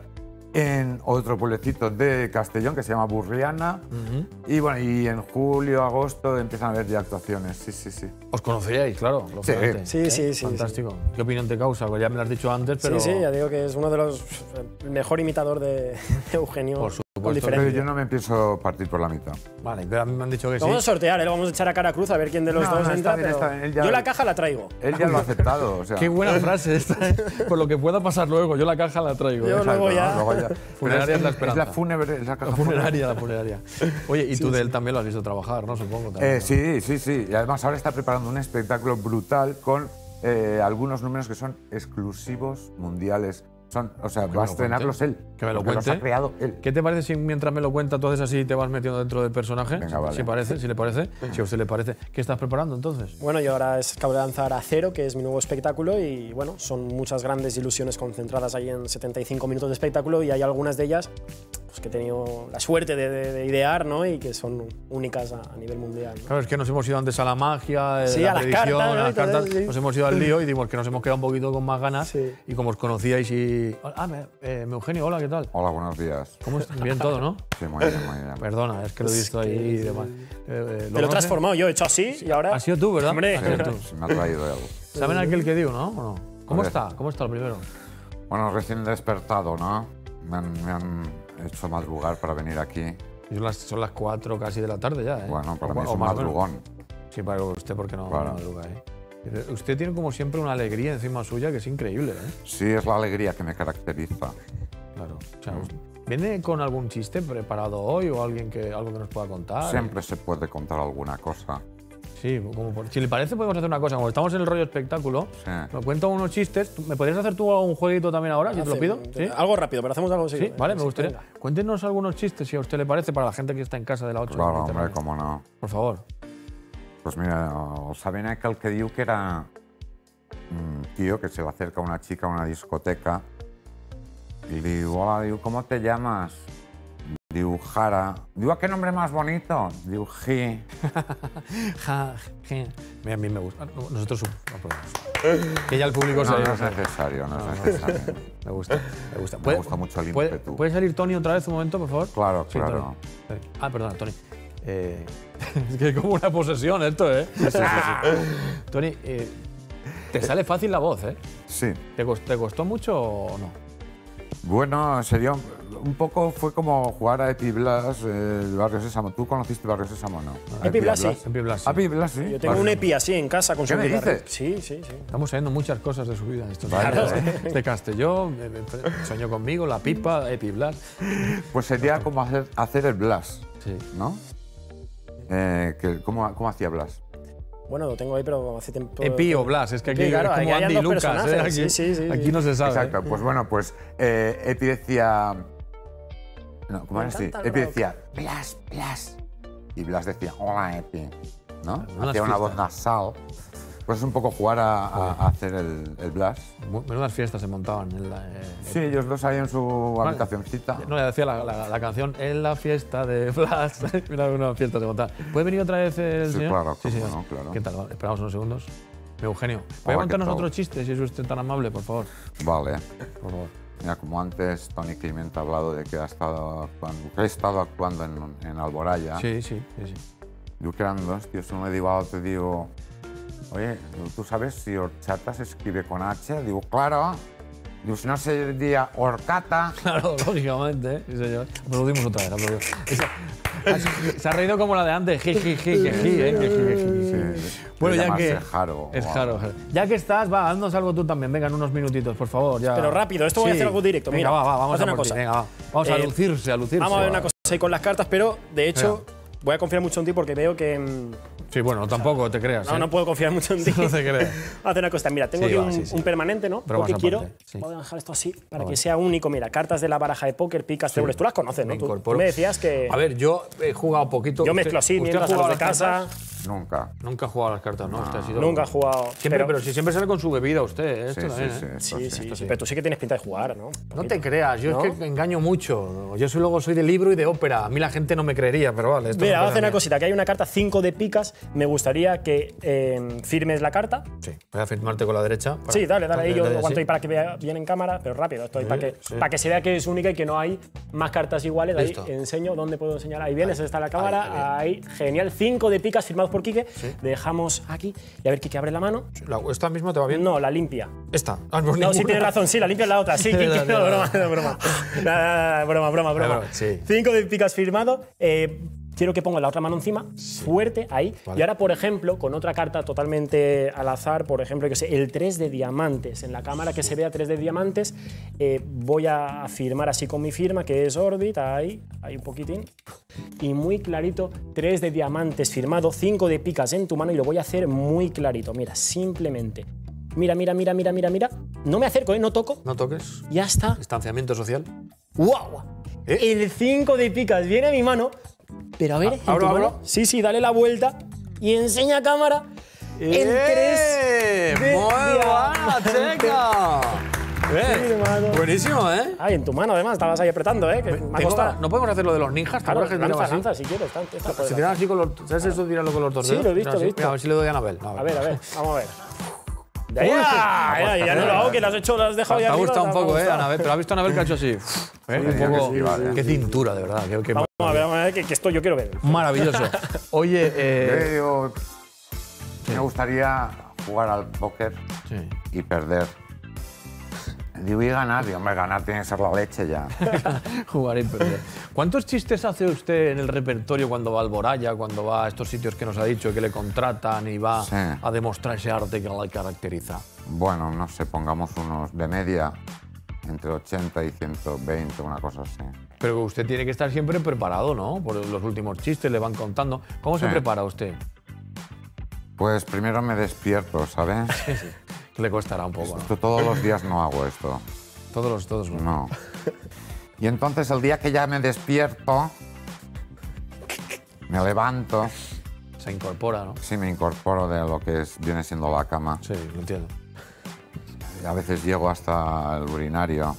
en otro pueblecito de Castellón que se llama Burriana. Uh-huh. Y bueno, y en julio, agosto empiezan a haber ya actuaciones. Sí, sí, sí. ¿Os conocíais, claro? Sí, sí, sí, sí. Fantástico. Sí. ¿Qué opinión te causa? Pues ya me lo has dicho antes, pero... Sí, sí, ya digo que es uno de los... el mejor imitador de Eugenio. Por supuesto. Pero yo no me pienso partir por la mitad. Vale, pero a mí me han dicho que lo sí. Vamos a sortear, ¿eh? Lo vamos a echar a cara cruz a ver quién de los no, dos no, entra. Bien, pero bien, ya... Yo la caja la traigo. Él ya lo ha aceptado. O sea. Qué buena frase esta, ¿eh? Por lo que pueda pasar luego, yo la caja la traigo. Yo Exacto, luego ya... ¿no? Luego ya. Funeraria es la esperanza. Es la fúnebre, es la caja la funeraria, la funeraria. Oye, y tú sí, de él sí. también lo has visto trabajar, ¿no? Supongo también. Eh, sí, sí, sí. Y además ahora está preparando un espectáculo brutal con eh, algunos números que son exclusivos mundiales. Son, o sea, va a estrenarlos él. Que me lo cuente. Los ha creado él. ¿Qué te parece si mientras me lo cuenta tú haces así y te vas metiendo dentro del personaje? Venga, vale. Si parece, si le parece, si a usted le parece. ¿Qué estás preparando entonces? Bueno, yo ahora acabo de lanzar Acero, que es mi nuevo espectáculo y bueno, son muchas grandes ilusiones concentradas ahí en setenta y cinco minutos de espectáculo y hay algunas de ellas pues, que he tenido la suerte de, de, de idear, ¿no? Y que son únicas a, a nivel mundial, ¿no? Claro, es que nos hemos ido antes a la magia, sí, la a las predicción, cartas, ¿no? a las cartas, sí. Nos hemos ido al lío y dimos que nos hemos quedado un poquito con más ganas sí. y como os conocíais y... Ah, me, eh, Eugenio, hola, ¿qué tal? Hola, buenos días. ¿Cómo estás? Bien todo, ¿no? Sí, muy bien, muy bien. Perdona, es que lo he visto ahí y demás. Eh, ¿Lo, lo he transformado yo, he hecho así y ahora... Has sido tú, ¿verdad? Hombre. Sí, tú. Sí, me ha traído algo. ¿Saben aquel que digo, no? ¿O no? ¿Cómo está? ¿Cómo está el primero? Bueno, recién despertado, ¿no? Me han, me han hecho madrugar para venir aquí. Son las, son las cuatro casi de la tarde ya, ¿eh? Bueno, para o, mí es o un más madrugón. Sí, para usted porque no, claro. no madruga, ¿eh? Usted tiene como siempre una alegría encima suya que es increíble, ¿eh? Sí, es la alegría que me caracteriza. Claro. O sea, ¿viene con algún chiste preparado hoy o alguien que, algo que nos pueda contar? Siempre se puede contar alguna cosa. Sí, como por, si le parece podemos hacer una cosa, como estamos en el rollo espectáculo, Sí. me cuento unos chistes. ¿Me podrías hacer tú un jueguito también ahora, si te lo pido? ¿Sí? Algo rápido, pero hacemos algo así. Sí, vale, me Sí, gustaría. venga. Cuéntenos algunos chistes, si a usted le parece, para la gente que está en casa de la ocho. Claro, hombre, cómo no. Por favor. Pues mira, saben aquel que diu que era un tío que se le acerca a una chica a una discoteca y le digo, hola, digo, ¿cómo te llamas? Digo, Jara. Digo, ¿a qué nombre más bonito? Digo, G. Ja, je. Mira, a mí me gusta. Nosotros aprobamos. Que ya el público No, sabe. no es necesario, no es necesario. Me gusta, me gusta. Me ¿Puede- gusta mucho el ¿puede, ímpetu. ¿Puede salir Tony otra vez un momento, por favor? Claro, Sí, claro. Tony. Ah, perdona, Tony. Eh, es que es como una posesión esto, ¿eh? Sí, sí, sí, Tony, eh, te sale fácil la voz, ¿eh? Sí. ¿Te costó, ¿Te costó mucho o no? Bueno, sería un, un poco, fue como jugar a Epi Blas, eh, el Barrio Sésamo. ¿Tú conociste Barrio Sésamo o no? Epi Blas, sí. Epi Blas, sí. Epi Blas, sí. Yo tengo un Epi así en casa con ¿Qué su me guitarra. dices? Sí, sí, sí. Estamos sabiendo muchas cosas de su vida. Estos Vale, días, ¿eh? Este Castellón, eh, eh, Soñó conmigo, La Pipa, Epi Blas. Pues sería como hacer, hacer el Blas, Sí. ¿no? Eh, que, ¿cómo, ¿Cómo hacía Blas? Bueno, lo tengo ahí, pero hace tiempo. Epi o Blas, es que aquí Sí, claro, es ahí como hay Andy dos Lucas, ¿eh? personajes, Aquí, sí, sí, sí, aquí sí. no se sabe. Exacto, ¿eh? pues bueno, pues eh, Epi decía... No, ¿cómo Me era así? encanta el Epi rock. decía, Blas, Blas. Y Blas decía, hola, Epi. ¿No? Menudas Hacía una voz fiestas. nasal. Pues es un poco jugar a, a- a hacer el, el Blas. Mu- Menudas fiestas se montaban en la. eh, Sí, ellos dos ahí en su habitacioncita. No, le decía la, la- la canción En la fiesta de Blas. Mira, una fiesta se montaban. ¿Puede venir otra vez el Sí, señor? claro, cómo señor. no, claro. ¿Qué tal? Vale, esperamos unos segundos. Eugenio, Hola, ¿puede ¿qué contarnos tal? otro chiste si es usted tan amable, por favor? Vale. Por favor. Mira, como antes Tony Clement ha hablado de que ha estado actuando, que he estado actuando en, en Alboraya. Sí, sí, sí. sí. Yo que eran dos tíos, uno digo al otro, digo, oye, ¿tú sabes si horchata se escribe con H? Digo, claro. Digo, si no se diría horcata. Claro, lógicamente, ¿eh? Sí, señor. Aplaudimos otra vez, aplaudimos. Esa- Se ha reído como la de antes, jiji, jiji, jiji, ¿eh? Jiji, jiji. Sí, Bueno, ya llamarse que. Jaro, es o Jaro, algo. Jaro. Ya que estás, va, haznos algo tú también. Venga, en unos minutitos, por favor. Ya. Pero rápido, esto voy a Sí. hacer algo directo. Venga, Mira, va, va, vamos haz a una por ti, cosa. venga, va. Vamos a Eh, lucirse, a lucirse. Vamos a ver una va. cosa ahí con las cartas, pero de hecho voy a confiar mucho en ti porque veo que. mm, Sí, bueno, tampoco te creas. No, ¿eh? no puedo confiar mucho en ti. No te creas. Vamos a hacer una cosa. Mira, tengo Sí, aquí va, un, sí, sí. un permanente, ¿no? Bromas Porque quiero. aparte, sí. Voy a dejar esto así para Ah, que vale. sea único. Mira, cartas de la baraja de póker, picas, tréboles. Tú las conoces, ¿no? Me Tú, tú incorporo. me decías que. A ver, yo he jugado poquito. Yo ¿Usted- mezclo así, usted ha mientras a jugado los de a las casa. cartas? Nunca. Nunca ha jugado a las cartas, ¿no? Usted ha sido- Nunca he jugado. Siempre, pero, si siempre sale con su bebida usted, ¿eh? Esto Sí, también, sí, ¿eh? sí, Sí, sí, sí, pero tú sí que tienes pinta de jugar, ¿no? No te creas, yo ¿No? es que engaño mucho. Yo soy, luego soy de libro y de ópera. A mí la gente no me creería, pero vale. Esto Mira, es vamos a hacer una mía. cosita, que hay una carta cinco de picas. Me gustaría que eh, firmes la carta. Sí, voy a firmarte con la derecha. para- Sí, dale, dale ahí. Yo dale, aguanto sí. ahí para que vea bien en cámara, pero rápido. Estoy Sí, para, que, sí. para que se vea que es única y que no hay más cartas iguales. Ahí Listo. enseño dónde puedo enseñar. Ahí vienes, está la cámara. ahí, Ahí, genial. Cinco de picas firmados por Quique. Sí. Dejamos aquí. Y a ver, Quique, abre la mano. La- ¿Esta misma te va bien? No, la limpia. Esta. Ah, pues No, sí ninguna. tienes razón, sí, la limpia es la otra. Sí, Quique, No, no, no, no. broma, no, broma. Nada, nada, nada, broma, broma, broma. broma, sí. Cinco de picas firmado. Eh, quiero que pongas la otra mano encima, fuerte, ahí. Vale. Y ahora, por ejemplo, con otra carta totalmente al azar, por ejemplo, que sé, el tres de diamantes. En la cámara que se vea tres de diamantes, eh, voy a firmar así con mi firma, que es Orbit, ahí, ahí un poquitín. Y muy clarito, tres de diamantes firmado, cinco de picas en tu mano y lo voy a hacer muy clarito. Mira, simplemente. Mira, mira, mira, mira, mira, mira. No me acerco, ¿eh? No toco. No toques. Ya está. Distanciamiento social. ¡Wow! ¿Eh? El cinco de picas viene a mi mano. Pero a ver, Ah, en tu ¿abro, mano. abro? Sí, sí, dale la vuelta y enseña a cámara el ¡Eh! tres de ¡Muy buena, checa! Eh, Firmado. buenísimo, ¿eh? Ay, en tu mano además, estabas ahí apretando, ¿eh? Que me ha Tengo- costado. ¿No podemos hacer lo de los ninjas? ¿Te Claro, acuerdas que lanza, tiraba así? lanza, si quieres. Está, está por Se delante. tiran así con los... ¿Sabes eso de tirarlo con los dos Sí, dedos? lo he visto, Así. lo he visto. Mira, a ver si le doy a Anabel. A ver, a ver, vamos a ver. Uy, Ya, ya, pues, ya, ya no lo hago, que lo has hecho, lo has dejado Te ya ha arriba, gustado un te ha poco, ¿eh, gustado. Anabel? Pero has visto a Anabel que ha hecho así. ¿Eh? Un diría poco... que sí, vale. Qué cintura, de verdad. Qué, qué Vamos a ver, vamos a ver, que, que esto yo quiero ver. maravilloso. Oye, eh... Yo me gustaría jugar al póker Sí. y perder. Digo, y ganar, digo, hombre, ganar tiene que ser la leche ya. Jugar y perder. ¿Cuántos chistes hace usted en el repertorio cuando va al Boraya, cuando va a estos sitios que nos ha dicho que le contratan y va Sí. a demostrar ese arte que la caracteriza? Bueno, no sé, pongamos unos de media, entre ochenta y ciento veinte, una cosa así. Pero usted tiene que estar siempre preparado, ¿no? Por los últimos chistes le van contando. ¿Cómo se Sí. prepara usted? Pues primero me despierto, ¿sabes? Sí, sí. Le costará un poco, ¿no? Esto todos los días no hago esto. Todos los, todos los. No. Y entonces el día que ya me despierto, me levanto. Se incorpora, ¿no? Sí, me incorporo de lo que es, viene siendo la cama. Sí, lo entiendo. Y a veces llego hasta el urinario.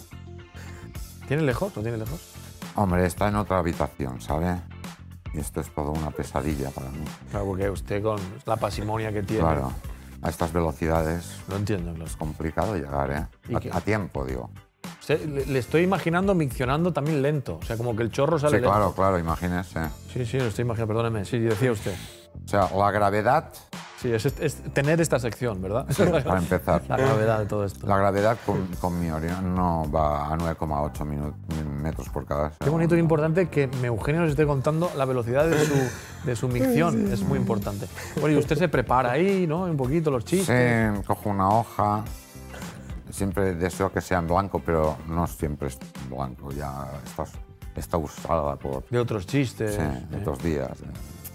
¿Tiene lejos? ¿Lo tiene lejos? Hombre, está en otra habitación, ¿sabe? Y esto es todo una pesadilla para mí. Claro, porque usted con la pasimonia que tiene. Claro. A estas velocidades. Lo entiendo, claro. Es complicado llegar, ¿eh? ¿Y qué? A, a tiempo, digo. Usted, le, le estoy imaginando miccionando también lento. O sea, como que el chorro sale Sí, claro, lento. claro, imagínese. Sí, sí, lo estoy imaginando. Perdóneme. Sí, decía usted. O sea, la gravedad, Sí, es, es tener esta sección, ¿verdad? para empezar. La gravedad de todo esto. La gravedad con, con mi orina no va a nueve coma ocho metros por cada segundo. Qué bonito e importante que me Eugenio nos esté contando la velocidad de su, de su micción. Es muy importante. Bueno, y usted se prepara ahí, ¿no? Un poquito los chistes. Sí, cojo una hoja. Siempre deseo que sea en blanco, pero no siempre es blanco. Ya está, está usada por... De otros chistes. Sí, ¿eh? de otros días. eh.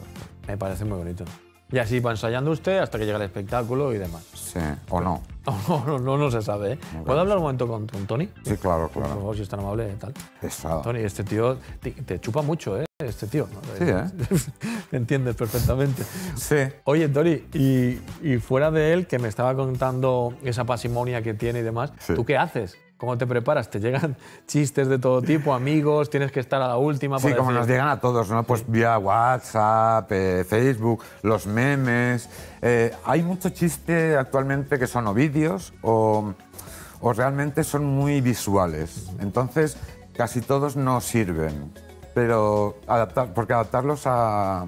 Me parece muy bonito. Y así va ensayando usted hasta que llega el espectáculo y demás. Sí, o no. No, no, no, no se sabe, ¿eh? ¿Puedo hablar un momento con, con Tony? Sí, claro, Por claro. favor, si es tan amable, tal. Pesado. Tony, este tío te, te chupa mucho, ¿eh? Este tío. ¿no? Sí, ¿eh? Te entiendes perfectamente. Sí. Oye, Tony, y, y fuera de él, que me estaba contando esa pasimonia que tiene y demás, Sí. ¿tú qué haces? ¿Cómo te preparas? ¿Te llegan chistes de todo tipo, amigos? ¿Tienes que estar a la última? Sí, para como decir- nos llegan a todos, ¿no? Pues vía WhatsApp, eh, Facebook, los memes. Eh, hay mucho chiste actualmente que son o vídeos o, o realmente son muy visuales. Entonces, casi todos no sirven. Pero adaptar, porque adaptarlos a,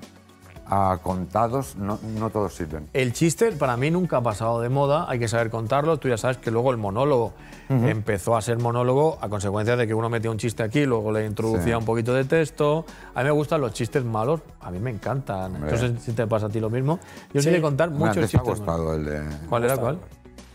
a contados no, no todos sirven. El chiste para mí nunca ha pasado de moda, hay que saber contarlo. Tú ya sabes que luego el monólogo Ujú. empezó a ser monólogo a consecuencia de que uno metía un chiste aquí, luego le introducía Sí. un poquito de texto. A mí me gustan los chistes malos, a mí me encantan. Hombre. No sé si te pasa a ti lo mismo. Yo Sí. sí. contar Mira, muchos te ha chistes malos. gustado el de... ¿Cuál era cuál?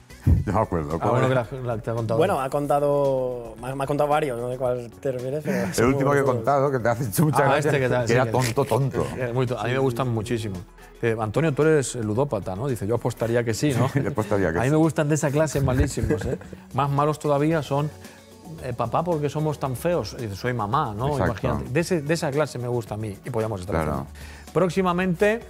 No me acuerdo. Ah, ¿cuál bueno, que era? la, la- te ha contado. Bueno, ha contado, me ha, me ha contado varios, no sé cuál te refieres, pero... El último que he contado, que te hace mucha Ah, gracia, este que tal, que sí, era que- tonto, tonto. Eh, muy to- a mí me gustan muchísimo. Eh, Antonio, tú eres ludópata, ¿no? Dice, yo apostaría que sí, ¿no? Sí, yo apostaría que A mí sí. me gustan de esa clase malísimos, ¿eh? Más malos todavía son, eh, papá, ¿por qué somos tan feos? Y dice, soy mamá, ¿no? Exacto. Imagínate. De, ese- de esa clase me gusta a mí y podíamos estar Claro. haciendo. Próximamente,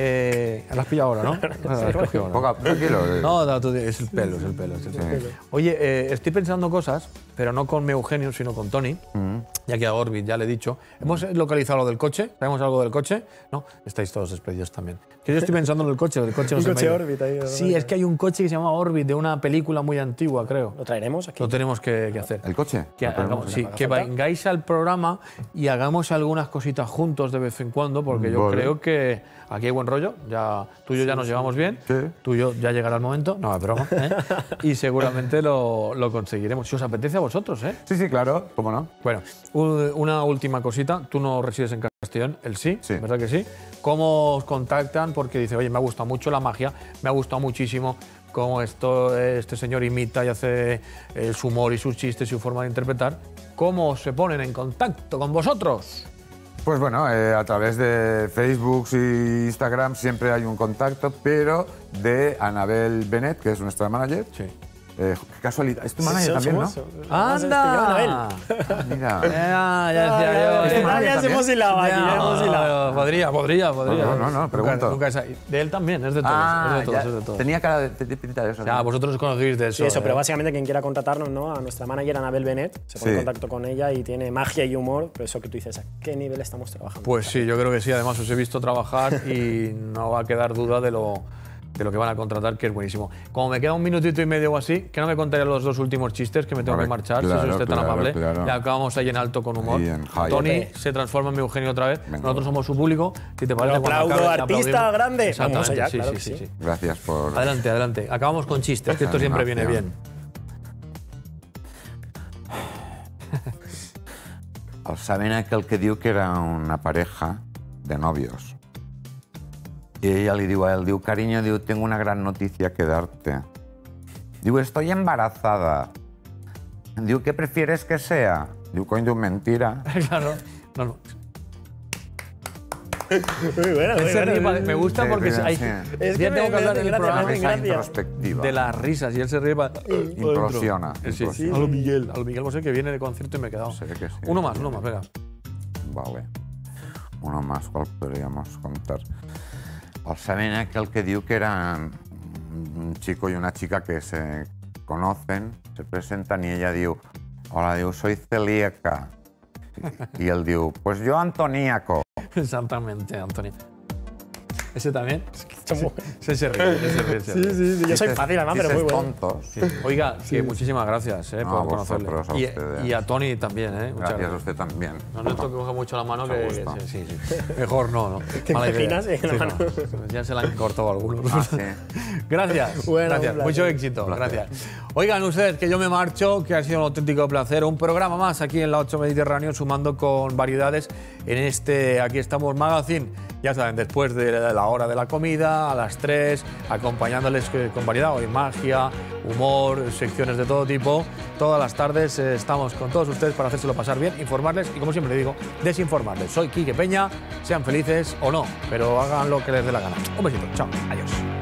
eh, la has pillado ahora, ¿no? La has cogido ahora. Poca- tranquilo, eh. No, no, tú- es el pelo, es el pelo. Es el pelo. Oye, eh, estoy pensando cosas, pero no con Eugenio, sino con Tony. Mm. Ya que a Orbit ya le he dicho. ¿Hemos localizado lo del coche? ¿Sabemos algo del coche? No, estáis todos despedidos también. Que yo estoy pensando en el coche, el coche no Un se me ha coche ido. Orbit ahí, ¿verdad? Sí, es que hay un coche que se llama Orbit, de una película muy antigua, creo. ¿Lo traeremos aquí? Lo tenemos que, que hacer. ¿El coche? Que, Lo tenemos. hagamos- sí, ¿Haga que falta? vengáis al programa y hagamos algunas cositas juntos de vez en cuando, porque yo Vale. creo que aquí hay buen rollo. Ya, tú y yo ya nos llevamos bien. Sí. Tú y yo ya llegará el momento. No, es broma. ¿eh? Y seguramente lo, lo conseguiremos. Si os apetece a vosotros, ¿eh? Sí, sí, claro, ¿cómo no? Bueno, u- una última cosita. Tú no resides en Castellón, él sí, Sí. ¿verdad que sí? ¿Cómo os contactan? Porque dice, oye, me ha gustado mucho la magia, me ha gustado muchísimo cómo esto, este señor imita y hace eh, su humor y sus chistes y su forma de interpretar. ¿Cómo se ponen en contacto con vosotros? Pues bueno, eh, a través de Facebook y Instagram siempre hay un contacto, pero de Anabel Benet, que es nuestra manager. Sí. Eh, qué casualidad. Es tu manager también, ¿no? ¡Anda! Ah, mira. Ya, ya decía yo. ¿Es tu manager ya se también? hemos hilado aquí, ya hemos hilado. Podría, podría, podría. No, no, no, Nunca- pregunto. nunca esa- de él también, es de todos. Ah, es de todos, ya, es de todos. tenía cara de, de pinta de eso. O sea, vosotros os conocéis de eso. Sí, eso, ¿eh? pero básicamente quien quiera contratarnos, ¿no? A nuestra manager Anabel Benet, se pone Sí. en contacto con ella y tiene magia y humor, pero eso que tú dices, ¿a qué nivel estamos trabajando? Pues sí, yo creo que sí. Además, os he visto trabajar y no va a quedar duda de lo, de lo que van a contratar, que es buenísimo. Como me queda un minutito y medio o así, que no me contaría los dos últimos chistes, que me tengo Vale, que marchar, claro, si es usted tan claro, amable. claro. Ya acabamos ahí en alto con humor. Ahí en high. Tony se transforma en mi Eugenio otra vez. Venga. Nosotros somos su público. Si te parece, Lo cuando aplaudo, acabe, te artista aplaudimos. grande. Exactamente, Vamos allá, sí, claro sí, que sí, sí. sí. Gracias por... Adelante, adelante. Acabamos con chistes, que esto siempre viene bien. Animación. el saben aquell que diu que era una pareja de novios. Y ella le diu a él, diu, cariño, diu, tengo una gran noticia que darte. Diu, estoy embarazada. Diu, ¿qué prefieres que sea? Diu, coño, mentira. Claro. No, no. Muy buena, muy Ese buena. ríe, me gusta Sí, porque sí, hay, sí. Es que ya me- tengo que me hablar hace en el gracia, programa me hace Esa gracia. introspectiva. de las risas y él se ríe para Implosiona, Sí, sí. implosiona. A lo Miguel, a lo Miguel Bosé, que viene de concierto y me he quedado. Sé que sí. Uno más, uno más, venga. Vale. Uno más, ¿cuál podríamos contar? El saben aquel que diu que eran un chico y una chica que se conocen, se presentan y ella diu, hola, diu, soy celíaca. Y él diu, pues yo antoníaco. Exactamente, Antonio. ¿Ese también? Somos- Sí, se ríe, ese ríe, ese Sí, ríe. sí, sí, yo soy Chistes- fácil, además, pero muy chistes bueno. tontos. Sí. Oiga, que muchísimas gracias eh, No, por a conocerle. vosotros, a Y, ustedes. y a Tony también, ¿eh? Muchas Gracias a gracias. usted también. No le toque coger mucho la mano, Mucho que, gusto. que- sí, sí. Mejor no, ¿no? ¿Te Mala idea. imaginas, eh, la Sí, mano? no. Ya se la han cortado algunos. Ah, sí. Gracias, Bueno, gracias. un placer. Mucho éxito, Un placer. gracias. Oigan ustedes que yo me marcho, que ha sido un auténtico placer. Un programa más aquí en la ocho Mediterráneo, sumando con variedades en este Aquí estamos Magazine. Ya saben, después de la hora de la comida, a las tres, acompañándoles con variedad, hoy magia, humor, secciones de todo tipo. Todas las tardes eh, estamos con todos ustedes para hacérselo pasar bien, informarles y, como siempre digo, desinformarles. Soy Quique Peña, sean felices o no, pero hagan lo que les dé la gana. Un besito, chao, adiós.